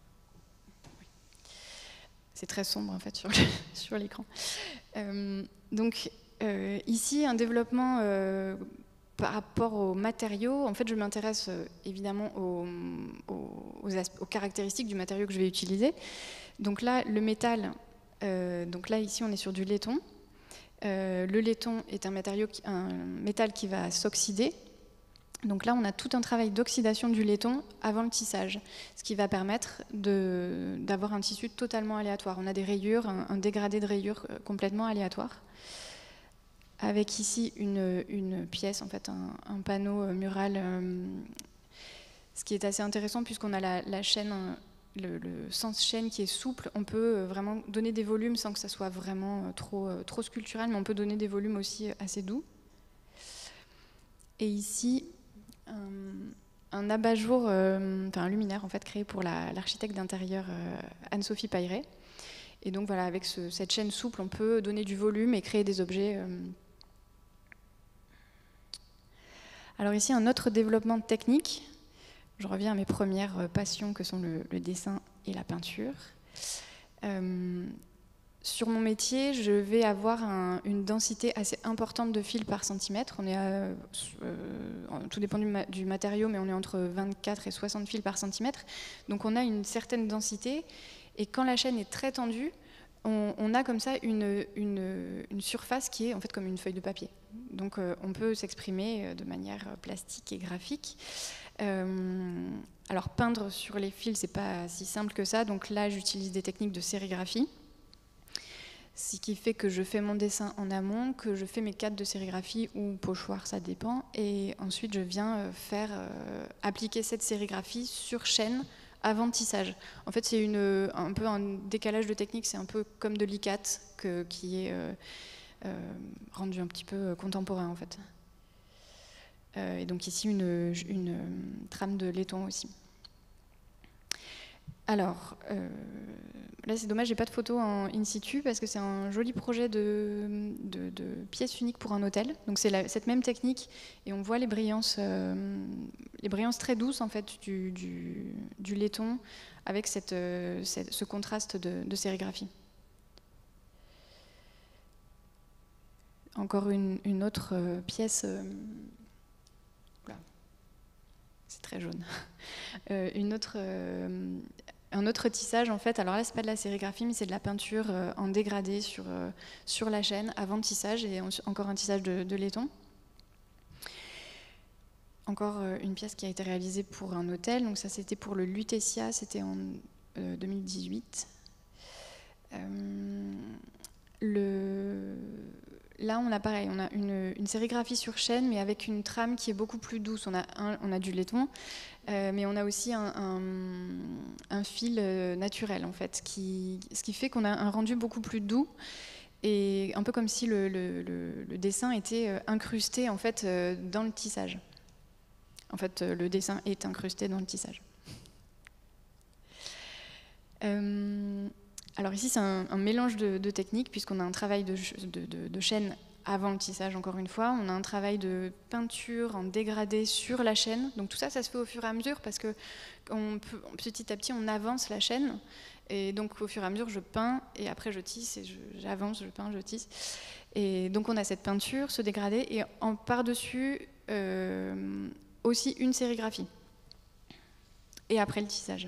S4: C'est très sombre en fait sur, le, sur l'écran. Euh, donc euh, ici un développement euh, par rapport aux matériaux. En fait je m'intéresse euh, évidemment aux, aux, aux, aux caractéristiques du matériau que je vais utiliser. Donc là le métal, euh, donc là ici on est sur du laiton. Euh, le laiton est un, matériau qui, un métal qui va s'oxyder. Donc là, on a tout un travail d'oxydation du laiton avant le tissage, ce qui va permettre de, d'avoir un tissu totalement aléatoire. On a des rayures, un, un dégradé de rayures complètement aléatoire, avec ici une, une pièce, en fait, un, un panneau mural, euh, ce qui est assez intéressant puisqu'on a la, la chaîne, le, le sens chaîne qui est souple. On peut vraiment donner des volumes sans que ça soit vraiment trop, trop sculptural, mais on peut donner des volumes aussi assez doux. Et ici, un, un abat-jour, euh, enfin un luminaire en fait créé pour la, l'architecte d'intérieur euh, Anne-Sophie Pailleret. Et donc voilà, avec ce, cette chaîne souple, on peut donner du volume et créer des objets. Euh. Alors ici, un autre développement technique. Je reviens à mes premières passions que sont le, le dessin et la peinture. Euh, Sur mon métier, je vais avoir un, une densité assez importante de fils par centimètre. On est à, euh, tout dépend du, ma, du matériau, mais on est entre vingt-quatre et soixante fils par centimètre. Donc on a une certaine densité. Et quand la chaîne est très tendue, on, on a comme ça une, une, une surface qui est en fait comme une feuille de papier. Donc euh, on peut s'exprimer de manière plastique et graphique. Euh, alors peindre sur les fils, c'est pas si simple que ça. Donc là, j'utilise des techniques de sérigraphie. Ce qui fait que je fais mon dessin en amont, que je fais mes cadres de sérigraphie ou pochoir, ça dépend, et ensuite je viens faire euh, appliquer cette sérigraphie sur chaîne avant le tissage. En fait, c'est une, un peu un décalage de technique, c'est un peu comme de l'I C A T que, qui est euh, euh, rendu un petit peu contemporain en fait. Euh, et donc ici une, une trame de laiton aussi. Alors, euh, là c'est dommage, j'ai pas de photo en in situ parce que c'est un joli projet de, de, de pièce unique pour un hôtel. Donc c'est la, cette même technique et on voit les brillances, euh, les brillances très douces en fait du, du, du laiton avec cette, euh, cette, ce contraste de, de sérigraphie. Encore une, une autre euh, pièce. Euh, voilà. C'est très jaune. euh, une autre. Euh, Un autre tissage, en fait, alors là, c'est pas de la sérigraphie, mais c'est de la peinture euh, en dégradé sur, euh, sur la chaîne avant le tissage, et on, encore un tissage de, de laiton. Encore euh, une pièce qui a été réalisée pour un hôtel, donc ça c'était pour le Lutetia, c'était en euh, deux mille dix-huit. Euh, le... Là, on a pareil, on a une, une sérigraphie sur chaîne, mais avec une trame qui est beaucoup plus douce. On a, un, on a du laiton, euh, mais on a aussi un, un, un fil euh, naturel, en fait, qui, ce qui fait qu'on a un rendu beaucoup plus doux, et un peu comme si le, le, le, le dessin était euh, incrusté, en fait, euh, dans le tissage. En fait, euh, le dessin est incrusté dans le tissage. Euh, Alors ici, c'est un, un mélange de, de techniques, puisqu'on a un travail de, de, de, de chaîne avant le tissage, encore une fois. On a un travail de peinture en dégradé sur la chaîne. Donc tout ça, ça se fait au fur et à mesure, parce que on peut, petit à petit, on avance la chaîne. Et donc au fur et à mesure, je peins, et après je tisse, et je, j'avance, je peins, je tisse. Et donc on a cette peinture, ce dégradé, et en par-dessus, euh, aussi une sérigraphie. Et après le tissage.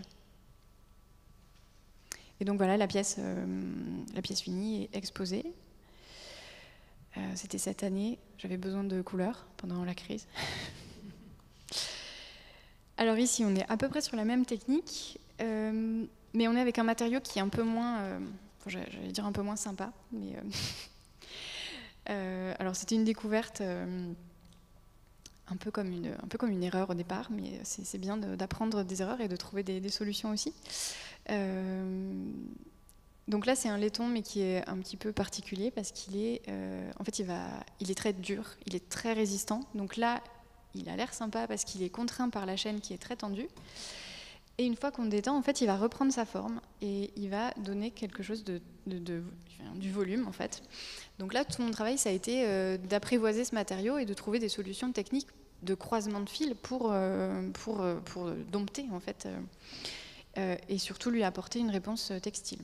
S4: Et donc voilà, la pièce, euh, la pièce finie est exposée. Euh, c'était cette année, j'avais besoin de couleurs pendant la crise. Alors ici, on est à peu près sur la même technique, euh, mais on est avec un matériau qui est un peu moins, euh, j'allais dire un peu moins sympa. Mais, euh, euh, alors c'était une découverte euh, un peu comme une, un peu comme une erreur au départ, mais c'est, c'est bien de, d'apprendre des erreurs et de trouver des, des solutions aussi. Euh, donc là c'est un laiton mais qui est un petit peu particulier parce qu'il est euh, en fait il, va, il est très dur, il est très résistant, donc là il a l'air sympa parce qu'il est contraint par la chaîne qui est très tendue, Et une fois qu'on détend, en fait, il va reprendre sa forme et il va donner quelque chose de, de, de, enfin, du volume, en fait. Donc là, tout mon travail, ça a été euh, d'apprivoiser ce matériau et de trouver des solutions techniques de croisement de fils pour, euh, pour, euh, pour dompter, en fait, euh, euh, et surtout lui apporter une réponse textile.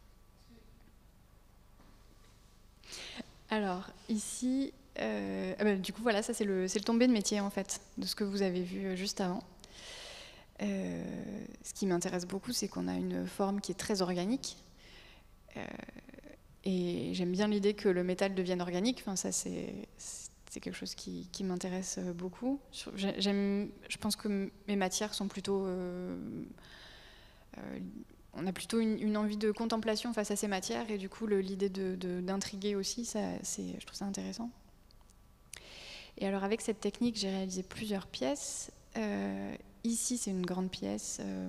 S4: Alors, ici, euh, ah ben, du coup, voilà, ça, c'est le, c'est le tombé de métier, en fait, de ce que vous avez vu juste avant. Euh, ce qui m'intéresse beaucoup, c'est qu'on a une forme qui est très organique. Euh, et j'aime bien l'idée que le métal devienne organique. Enfin, ça, c'est, c'est quelque chose qui, qui m'intéresse beaucoup. J'aime, je pense que mes matières sont plutôt... Euh, euh, on a plutôt une, une envie de contemplation face à ces matières. Et du coup, le, l'idée de, de, d'intriguer aussi, ça, c'est, je trouve ça intéressant. Et alors, avec cette technique, j'ai réalisé plusieurs pièces. Euh, Ici, c'est une grande pièce euh,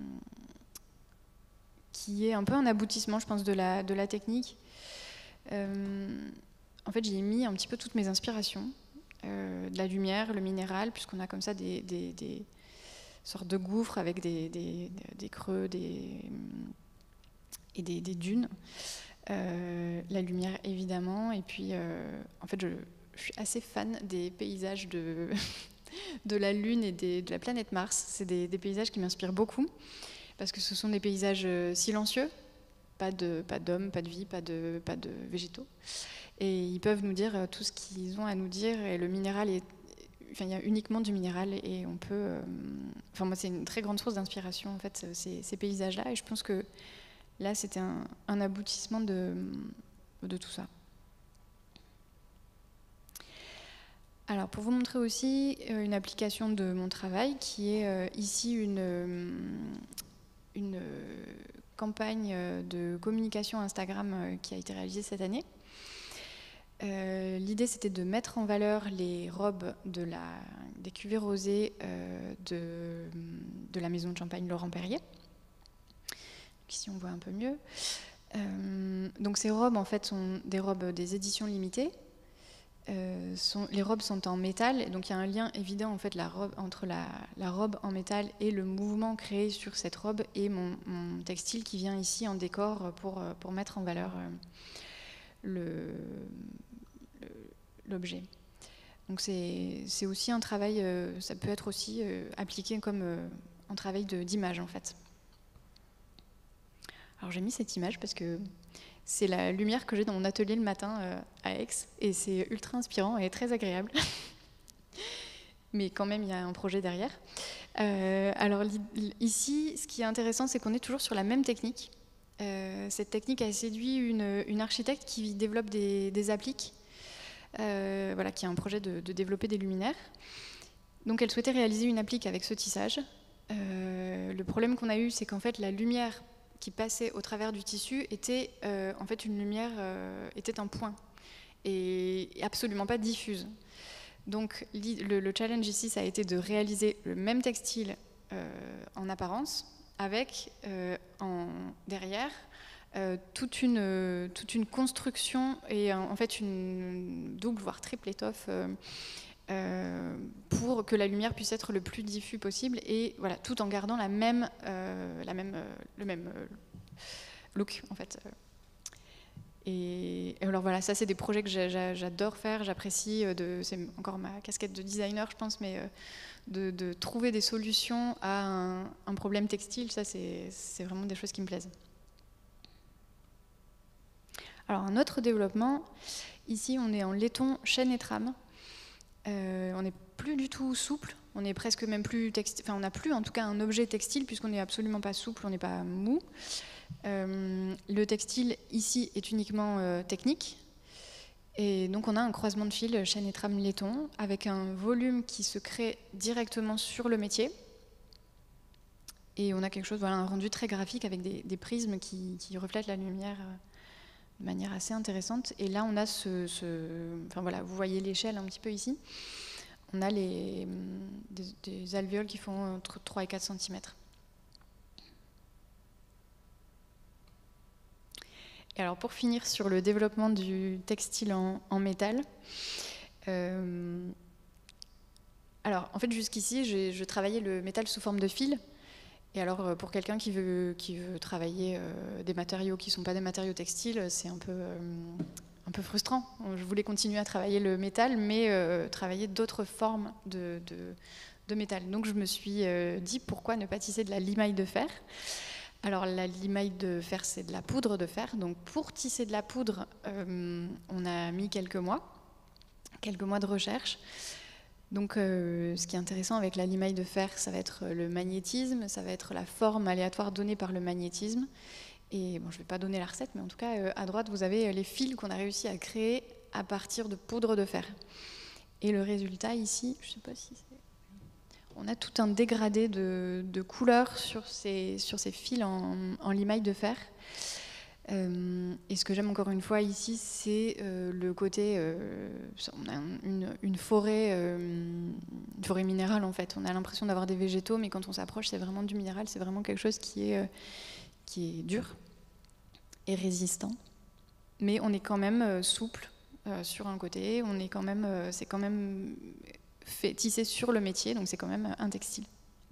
S4: qui est un peu un aboutissement, je pense, de la, de la technique. Euh, en fait, j'y ai mis un petit peu toutes mes inspirations, euh, de la lumière, le minéral, puisqu'on a comme ça des, des, des sortes de gouffres avec des, des, des creux des, et des, des dunes. Euh, la lumière, évidemment. Et puis, euh, en fait, je, je suis assez fan des paysages de... de la Lune et des, de la planète Mars. C'est des, des paysages qui m'inspirent beaucoup, parce que ce sont des paysages silencieux, pas de, pas d'hommes, pas de vie, pas de, pas de végétaux. Et ils peuvent nous dire tout ce qu'ils ont à nous dire, et le minéral est... Enfin, il y a uniquement du minéral, et on peut... Euh... Enfin, moi, c'est une très grande source d'inspiration, en fait, ces, ces paysages-là, et je pense que là, c'était un, un aboutissement de, de tout ça. Alors, pour vous montrer aussi euh, une application de mon travail, qui est euh, ici une, euh, une euh, campagne de communication Instagram euh, qui a été réalisée cette année. Euh, l'idée, c'était de mettre en valeur les robes de la, des cuvées rosées euh, de, de la maison de champagne Laurent Perrier. Donc, ici, on voit un peu mieux. Euh, donc, ces robes, en fait, sont des robes des éditions limitées. Euh, sont, les robes sont en métal, et donc il y a un lien évident en fait, la robe, entre la, la robe en métal et le mouvement créé sur cette robe et mon, mon textile qui vient ici en décor pour, pour mettre en valeur le, le, l'objet. Donc c'est, c'est aussi un travail, euh, ça peut être aussi euh, appliqué comme euh, un travail de, d'image en fait. Alors j'ai mis cette image parce que c'est la lumière que j'ai dans mon atelier le matin euh, à Aix, et c'est ultra inspirant et très agréable. Mais quand même, il y a un projet derrière. Euh, alors ici, ce qui est intéressant, c'est qu'on est toujours sur la même technique. Euh, cette technique a séduit une, une architecte qui développe des, des appliques, euh, voilà, qui a un projet de, de développer des luminaires. Donc elle souhaitait réaliser une applique avec ce tissage. Euh, le problème qu'on a eu, c'est qu'en fait, la lumière qui passait au travers du tissu était euh, en fait une lumière euh, était un point et absolument pas diffuse. Donc le, le challenge ici, ça a été de réaliser le même textile euh, en apparence avec euh, en, derrière euh, toute, une, toute une construction et en fait une double voire triple étoffe euh, Euh, pour que la lumière puisse être le plus diffus possible, et voilà, tout en gardant la même, euh, la même, euh, le même euh, look en fait. Et, et alors voilà, ça c'est des projets que j'a, j'adore faire, j'apprécie. De, c'est encore ma casquette de designer, je pense, mais euh, de, de trouver des solutions à un, un problème textile, ça c'est, c'est vraiment des choses qui me plaisent. Alors un autre développement, ici on est en laiton, chaîne et trame. Euh, on n'est plus du tout souple, on est presque même plus textile, enfin on n'a plus en tout cas un objet textile puisqu'on n'est absolument pas souple, on n'est pas mou. Euh, le textile ici est uniquement euh, technique, et donc on a un croisement de fil chaîne et trame laiton avec un volume qui se crée directement sur le métier, et on a quelque chose, voilà, un rendu très graphique avec des, des prismes qui, qui reflètent la lumière euh, de manière assez intéressante. Et là, on a ce, ce... Enfin voilà, vous voyez l'échelle un petit peu ici. On a les, des, des alvéoles qui font entre trois et quatre centimètres. Et alors, pour finir sur le développement du textile en, en métal, euh, alors, en fait, jusqu'ici, je travaillais le métal sous forme de fil. Et alors, pour quelqu'un qui veut, qui veut travailler euh, des matériaux qui ne sont pas des matériaux textiles, c'est un peu, euh, un peu frustrant. Je voulais continuer à travailler le métal, mais euh, travailler d'autres formes de, de, de métal. Donc je me suis euh, dit, pourquoi ne pas tisser de la limaille de fer? Alors la limaille de fer, c'est de la poudre de fer. Donc pour tisser de la poudre, euh, on a mis quelques mois, quelques mois de recherche. Donc, euh, ce qui est intéressant avec la limaille de fer, ça va être le magnétisme, ça va être la forme aléatoire donnée par le magnétisme. Et bon, je ne vais pas donner la recette, mais en tout cas, euh, à droite, vous avez les fils qu'on a réussi à créer à partir de poudre de fer. Et le résultat ici, je ne sais pas si c'est... On a tout un dégradé de, de couleurs sur ces, sur ces fils en, en limaille de fer. Euh, et ce que j'aime encore une fois ici, c'est euh, le côté, euh, on a une, une forêt, euh, une forêt minérale en fait. On a l'impression d'avoir des végétaux, mais quand on s'approche, c'est vraiment du minéral. C'est vraiment quelque chose qui est, euh, qui est dur et résistant. Mais on est quand même euh, souple euh, sur un côté. On est quand même, euh, c'est quand même fait tissé sur le métier, donc c'est quand même un textile.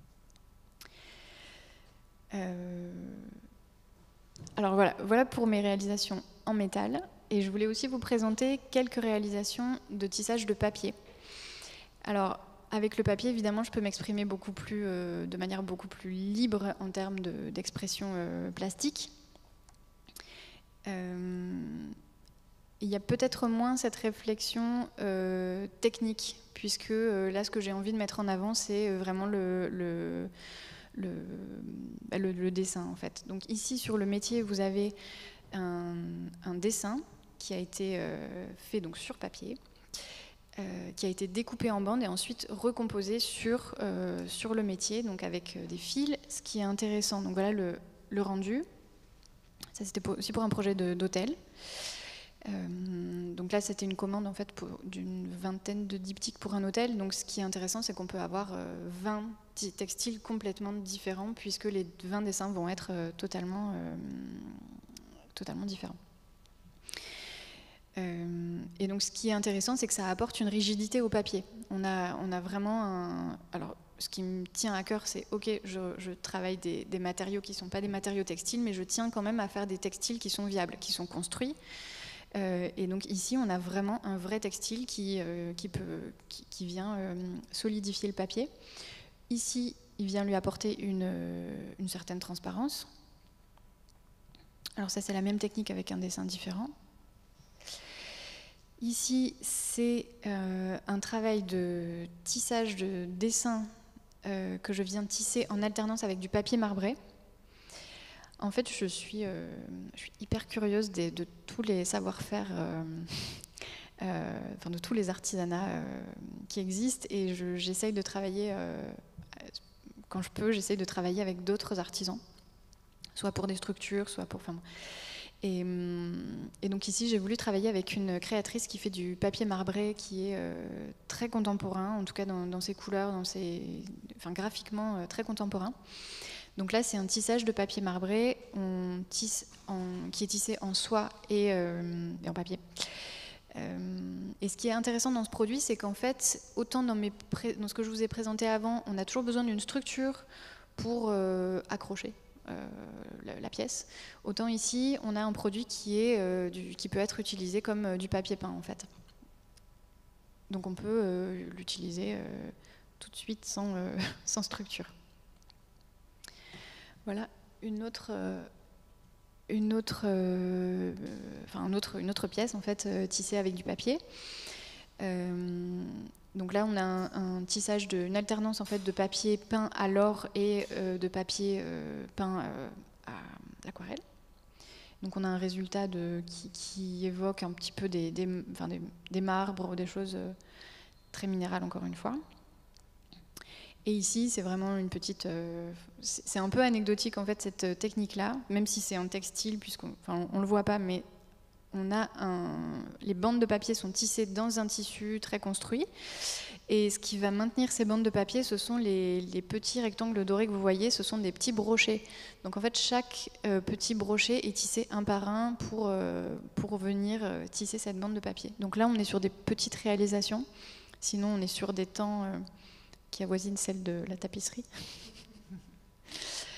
S4: Euh, Alors voilà, voilà pour mes réalisations en métal. Et je voulais aussi vous présenter quelques réalisations de tissage de papier. Alors, avec le papier, évidemment, je peux m'exprimer beaucoup plus, euh, de manière beaucoup plus libre en termes de, d'expression euh, plastique. Euh, il y a peut-être moins cette réflexion euh, technique, puisque euh, là, ce que j'ai envie de mettre en avant, c'est vraiment le... le Le, le, le dessin en fait. Donc ici sur le métier vous avez un, un dessin qui a été euh, fait donc sur papier, euh, qui a été découpé en bandes et ensuite recomposé sur, euh, sur le métier, donc avec des fils. Ce qui est intéressant, donc voilà le, le rendu. Ça c'était pour, aussi pour un projet de, d'hôtel. Euh, donc là c'était une commande en fait pour, d'une vingtaine de diptyques pour un hôtel. Donc ce qui est intéressant c'est qu'on peut avoir euh, vingt textiles complètement différents puisque les vingt dessins vont être euh, totalement, euh, totalement différents. Euh, et donc ce qui est intéressant c'est que ça apporte une rigidité au papier. On a, on a vraiment un... Alors ce qui me tient à cœur c'est ok je, je travaille des, des matériaux qui ne sont pas des matériaux textiles mais je tiens quand même à faire des textiles qui sont viables, qui sont construits. Euh, et donc ici, on a vraiment un vrai textile qui, euh, qui, peut, qui, qui vient euh, solidifier le papier. Ici, il vient lui apporter une, euh, une certaine transparence. Alors ça, c'est la même technique avec un dessin différent. Ici, c'est euh, un travail de tissage de dessin euh, que je viens de tisser en alternance avec du papier marbré. En fait, je suis, euh, je suis hyper curieuse de, de tous les savoir-faire, euh, euh, enfin de tous les artisanats euh, qui existent, et je, j'essaye de travailler, euh, quand je peux, j'essaye de travailler avec d'autres artisans, soit pour des structures, soit pour... Enfin, et, et donc ici, j'ai voulu travailler avec une créatrice qui fait du papier marbré, qui est euh, très contemporain, en tout cas dans, dans ses couleurs, dans ses, enfin graphiquement euh, très contemporain. Donc là, c'est un tissage de papier marbré on tisse en, qui est tissé en soie et, euh, et en papier. Euh, et ce qui est intéressant dans ce produit, c'est qu'en fait, autant dans, mes pré- dans ce que je vous ai présenté avant, on a toujours besoin d'une structure pour euh, accrocher euh, la, la pièce, autant ici, on a un produit qui, est, euh, du, qui peut être utilisé comme euh, du papier peint, en fait. Donc on peut euh, l'utiliser euh, tout de suite sans, euh, sans structure. Voilà une autre, euh, une, autre, euh, enfin, un autre, une autre pièce en fait, euh, tissée avec du papier. Euh, donc là, on a un, un tissage, de, une alternance en fait, de papier peint à l'or et euh, de papier euh, peint euh, à l'aquarelle. Donc on a un résultat de, qui, qui évoque un petit peu des, des, enfin, des, des marbres, des choses euh, très minérales encore une fois. Et ici, c'est vraiment une petite... Euh, c'est un peu anecdotique, en fait, cette technique-là, même si c'est en textile, puisqu'on enfin, on ne le voit pas, mais on a un... les bandes de papier sont tissées dans un tissu très construit. Et ce qui va maintenir ces bandes de papier, ce sont les, les petits rectangles dorés que vous voyez, ce sont des petits brochets. Donc, en fait, chaque euh, petit brochet est tissé un par un pour, euh, pour venir euh, tisser cette bande de papier. Donc là, on est sur des petites réalisations. Sinon, on est sur des temps... Euh, qui avoisine celle de la tapisserie.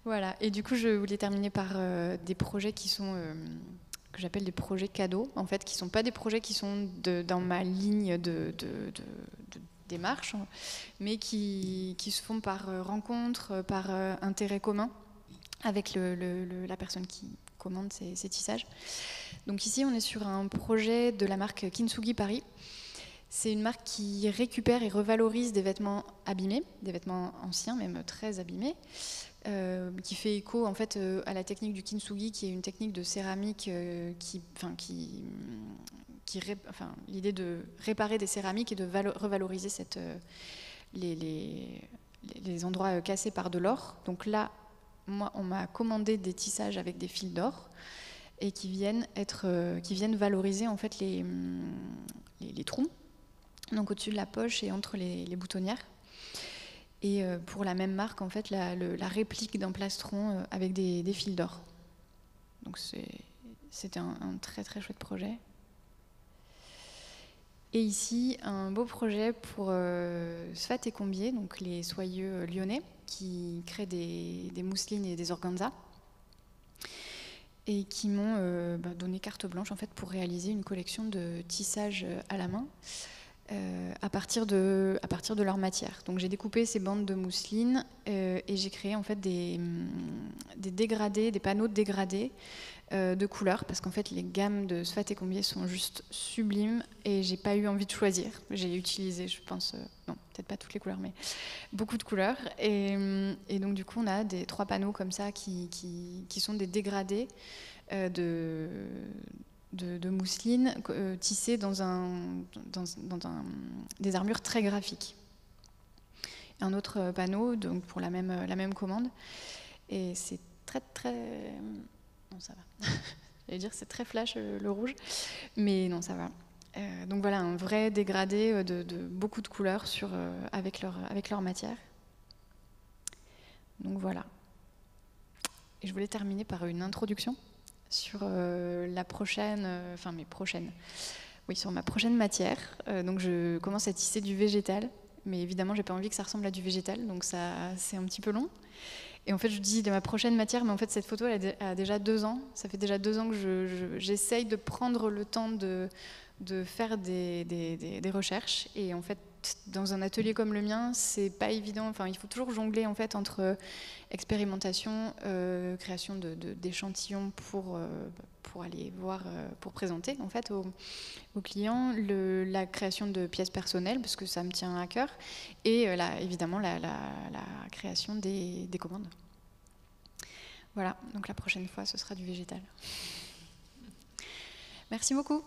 S4: Voilà, et du coup, je voulais terminer par euh, des projets qui sont, euh, que j'appelle des projets cadeaux, en fait, qui ne sont pas des projets qui sont de, dans ma ligne de, de, de, de démarche, mais qui, qui se font par euh, rencontre, par euh, intérêt commun avec le, le, le, la personne qui commande ces, ces tissages. Donc ici, on est sur un projet de la marque Kintsugi Paris. C'est une marque qui récupère et revalorise des vêtements abîmés, des vêtements anciens, même très abîmés, euh, qui fait écho en fait euh, à la technique du kintsugi, qui est une technique de céramique euh, qui, enfin, qui, qui enfin, l'idée de réparer des céramiques et de revaloriser cette, euh, les, les, les endroits cassés par de l'or. Donc là, moi, on m'a commandé des tissages avec des fils d'or et qui viennent être, euh, qui viennent valoriser en fait les, les, les trous. Donc au-dessus de la poche et entre les, les boutonnières. Et euh, pour la même marque, en fait, la, le, la réplique d'un plastron euh, avec des, des fils d'or. Donc c'était un, un très très chouette projet. Et ici, un beau projet pour euh, Sfat et Combier, donc les soyeux lyonnais, qui créent des, des mousselines et des organzas. Et qui m'ont euh, bah, donné carte blanche en fait, pour réaliser une collection de tissages à la main. Euh, à, partir de, à partir de leur matière. Donc j'ai découpé ces bandes de mousseline euh, et j'ai créé en fait des, des dégradés, des panneaux de dégradés euh, de couleurs, parce qu'en fait les gammes de Sfat et Combier sont juste sublimes et j'ai pas eu envie de choisir. J'ai utilisé, je pense, euh, non, peut-être pas toutes les couleurs, mais beaucoup de couleurs. Et, et donc du coup on a des trois panneaux comme ça qui, qui, qui sont des dégradés euh, de De, de mousseline euh, tissée dans, un, dans, dans un, des armures très graphiques. Un autre panneau donc pour la même, la même commande. Et c'est très très... Non, ça va. J'allais dire c'est très flash le, le rouge, mais non, ça va. Euh, donc voilà, un vrai dégradé de, de beaucoup de couleurs sur, euh, avec, leur, avec leur matière. Donc voilà. Et je voulais terminer par une introduction sur euh, la prochaine, euh, enfin mes prochaines, oui, sur ma prochaine matière. Euh, donc je commence à tisser du végétal, mais évidemment j'ai pas envie que ça ressemble à du végétal, donc ça c'est un petit peu long. Et en fait je dis de ma prochaine matière, mais en fait cette photo elle a déjà deux ans. Ça fait déjà deux ans que je, je, j'essaye de prendre le temps de, de faire des, des, des, des recherches. Et en fait dans un atelier comme le mien, c'est pas évident. Enfin, il faut toujours jongler en fait entre expérimentation, euh, création de, de, d'échantillons pour euh, pour aller voir, euh, pour présenter en fait aux, aux clients, le, la création de pièces personnelles parce que ça me tient à cœur, et euh, là, évidemment la, la, la création des, des commandes. Voilà. Donc la prochaine fois, ce sera du végétal. Merci beaucoup.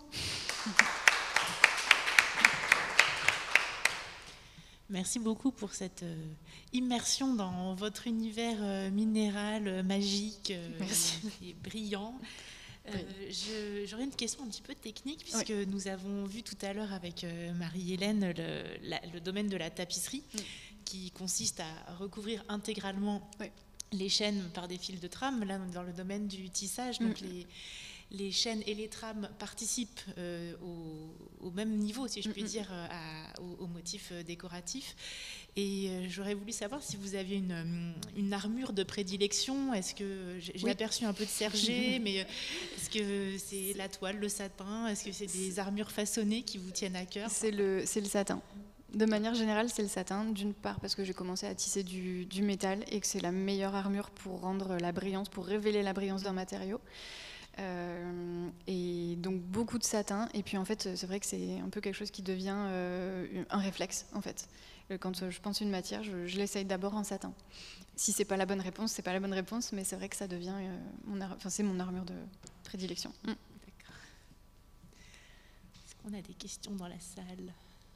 S2: Merci beaucoup pour cette euh, immersion dans votre univers euh, minéral, euh, magique euh, et, et brillant. Euh, oui. je, j'aurais une question un petit peu technique, puisque oui. nous avons vu tout à l'heure avec euh, Marie-Hélène le, la, le domaine de la tapisserie, oui. qui consiste à recouvrir intégralement oui. les chaînes par des fils de trame. Là, dans le domaine du tissage, donc mm. les... les chaînes et les trames participent euh, au, au même niveau, si je puis mm-hmm. dire, à, au, au motif décoratif. Et euh, j'aurais voulu savoir si vous aviez une, une armure de prédilection. Est-ce que j'ai oui. aperçu un peu de sergé, mais est-ce que c'est la toile, le satin? Est-ce que c'est des armures façonnées qui vous tiennent à cœur?
S4: C'est le, c'est le satin. De manière générale, c'est le satin, d'une part parce que j'ai commencé à tisser du, du métal et que c'est la meilleure armure pour rendre la brillance, pour révéler la brillance d'un matériau. Euh, et donc beaucoup de satin, et puis en fait c'est vrai que c'est un peu quelque chose qui devient euh, un réflexe en fait. Quand je pense une matière, je, je l'essaye d'abord en satin. Si c'est pas la bonne réponse, c'est pas la bonne réponse, mais c'est vrai que ça devient euh, mon ar- enfin, c'est mon armure de prédilection. Mm.
S2: D'accord. Est-ce qu'on a des questions dans la salle?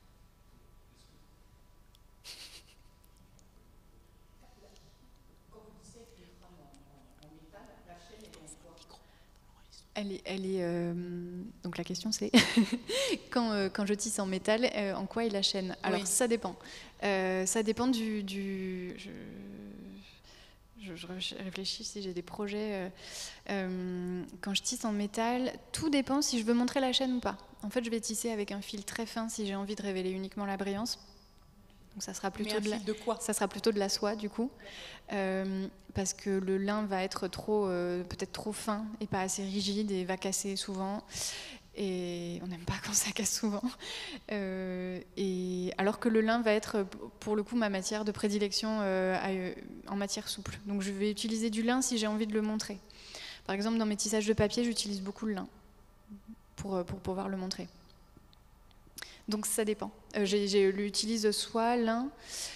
S4: Elle est, elle est euh, donc la question c'est quand, euh, quand je tisse en métal, euh, en quoi est la chaîne? Alors oui. ça dépend. Euh, ça dépend du. du je, je, je réfléchis si j'ai des projets. Euh, euh, quand je tisse en métal, tout dépend si je veux montrer la chaîne ou pas. En fait, je vais tisser avec un fil très fin si j'ai envie de révéler uniquement la brillance. Donc ça sera plutôt
S3: Mais un
S4: de la,
S3: fil de quoi?
S4: ça sera plutôt de la soie du coup, euh, parce que le lin va être trop, euh, peut-être trop fin et pas assez rigide et va casser souvent. Et on n'aime pas quand ça casse souvent. Euh, et alors que le lin va être, pour le coup, ma matière de prédilection euh, à, en matière souple. Donc je vais utiliser du lin si j'ai envie de le montrer. Par exemple, dans mes tissages de papier, j'utilise beaucoup le lin pour, pour pouvoir le montrer. Donc ça dépend. Euh, j'utilise soit lin,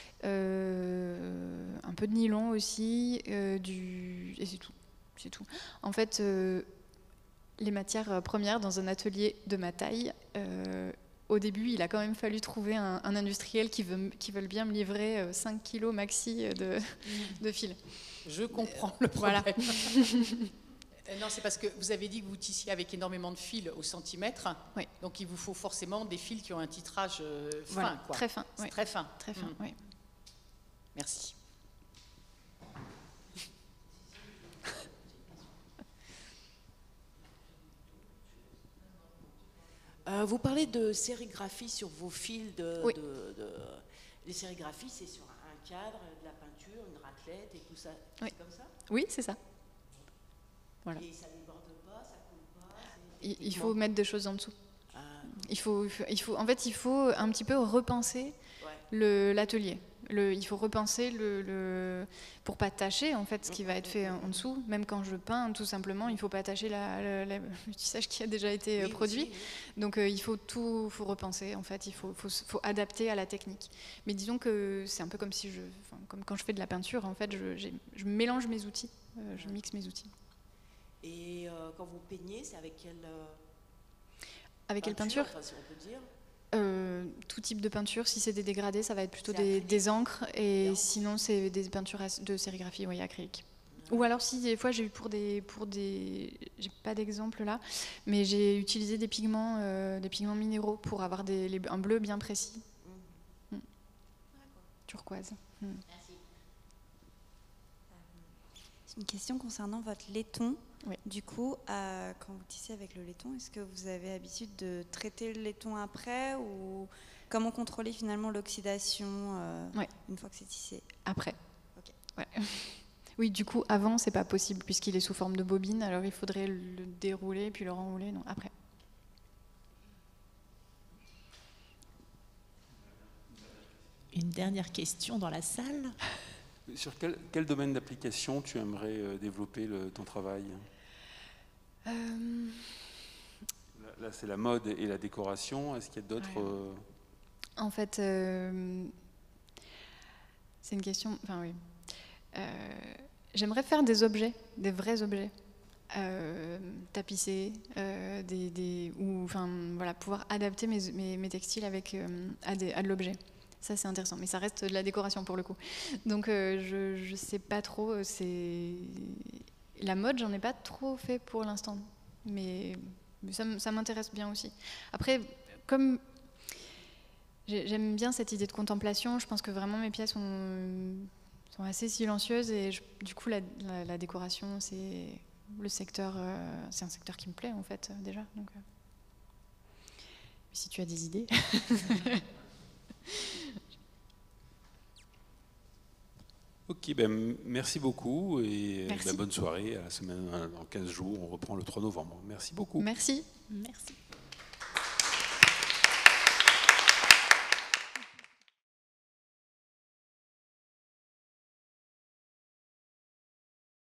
S4: euh, un peu de nylon aussi, euh, du... et c'est tout. C'est tout. En fait, euh, les matières premières dans un atelier de ma taille, euh, au début, il a quand même fallu trouver un, un industriel qui veut, qui veut bien me livrer cinq kilos maxi de, de fil.
S3: Je comprends le problème.
S4: Voilà.
S3: Non, c'est parce que vous avez dit que vous tissiez avec énormément de fils au centimètre.
S4: Oui.
S3: Donc il vous faut forcément des fils qui ont un titrage euh, fin.
S4: Voilà,
S3: Quoi.
S4: très fin.
S3: C'est
S4: Oui.
S3: très fin.
S4: Très fin,
S3: mmh.
S4: oui.
S3: Merci.
S5: Euh, vous parlez de sérigraphie sur vos fils. De,
S4: Oui.
S5: de, de... Les sérigraphies, c'est sur un cadre, de la peinture, une raclette et tout ça.
S4: Oui.
S5: C'est comme ça?
S4: Oui, c'est ça. Voilà.
S5: Et ça ne déborde pas, ça coule pas?
S4: Il, il faut mettre des choses en dessous.
S5: Ah,
S4: Il faut, il faut, en fait, il faut un petit peu repenser
S5: ouais.
S4: l'atelier. Le, il faut repenser le, le, pour pas tâcher en fait ce qui va être fait en dessous. Même quand je peins, tout simplement, il faut pas tâcher la, la, la, le tissage qui a déjà été
S5: Oui,
S4: produit.
S5: aussi, oui.
S4: Donc euh, il faut tout, faut repenser en fait. Il faut, faut, faut adapter à la technique. Mais disons que c'est un peu comme si je, enfin, comme quand je fais de la peinture. En fait, je, je mélange mes outils, euh, je mixe mes outils.
S5: Et euh, quand vous peignez, c'est avec quelle euh,
S4: Avec
S5: peinture,
S4: quelle peinture?
S5: Enfin, si on peut dire.
S4: Euh, tout type de peinture. Si c'est des dégradés, ça va être plutôt des,
S5: acrylique.
S4: des encres, et
S5: Des encres.
S4: sinon c'est des peintures de sérigraphie, oui, acrylique. Ouais. Ou alors si des fois j'ai eu pour des, pour des, j'ai pas d'exemple là, mais j'ai utilisé des pigments, euh, des pigments minéraux pour avoir des, les, un bleu bien précis. Mmh. Mmh. Turquoise. Mmh.
S6: Merci. C'est une question concernant votre laiton.
S4: Oui.
S6: Du coup, euh, quand vous tissez avec le laiton, est-ce que vous avez l'habitude de traiter le laiton après, ou comment contrôler finalement l'oxydation euh,
S4: Oui.
S6: une fois que c'est tissé?
S4: Après.
S6: Ok.
S4: Ouais. Oui, du coup, avant, c'est pas possible puisqu'il est sous forme de bobine, alors il faudrait le dérouler puis le renrouler. Non, après.
S2: Une dernière question dans la salle.
S1: Sur quel, quel domaine d'application tu aimerais euh, développer le, ton travail?
S4: euh...
S1: Là, là c'est la mode et la décoration. Est-ce qu'il y a d'autres...
S4: Ouais.
S1: Euh...
S4: En fait, euh... c'est une question... Enfin, oui. Euh... J'aimerais faire des objets, des vrais objets. Euh, tapisser, euh, des, des, ou enfin voilà, pouvoir adapter mes, mes, mes textiles avec, euh, à, des, à de l'objet. Ça c'est intéressant, mais ça reste de la décoration pour le coup. Donc euh, je je sais pas trop. C'est la mode, j'en ai pas trop fait pour l'instant, mais, mais ça, ça m'intéresse bien aussi. Après, comme j'aime bien cette idée de contemplation, je pense que vraiment mes pièces sont, sont assez silencieuses et je, du coup la, la, la décoration c'est le secteur, euh, c'est un secteur qui me plaît en fait déjà. Donc, euh... si tu as des idées.
S1: Ok, ben, merci beaucoup et
S4: Merci.
S1: ben, bonne soirée. À la semaine, dans quinze jours, on reprend le trois novembre. Merci beaucoup.
S4: Merci.
S2: Merci.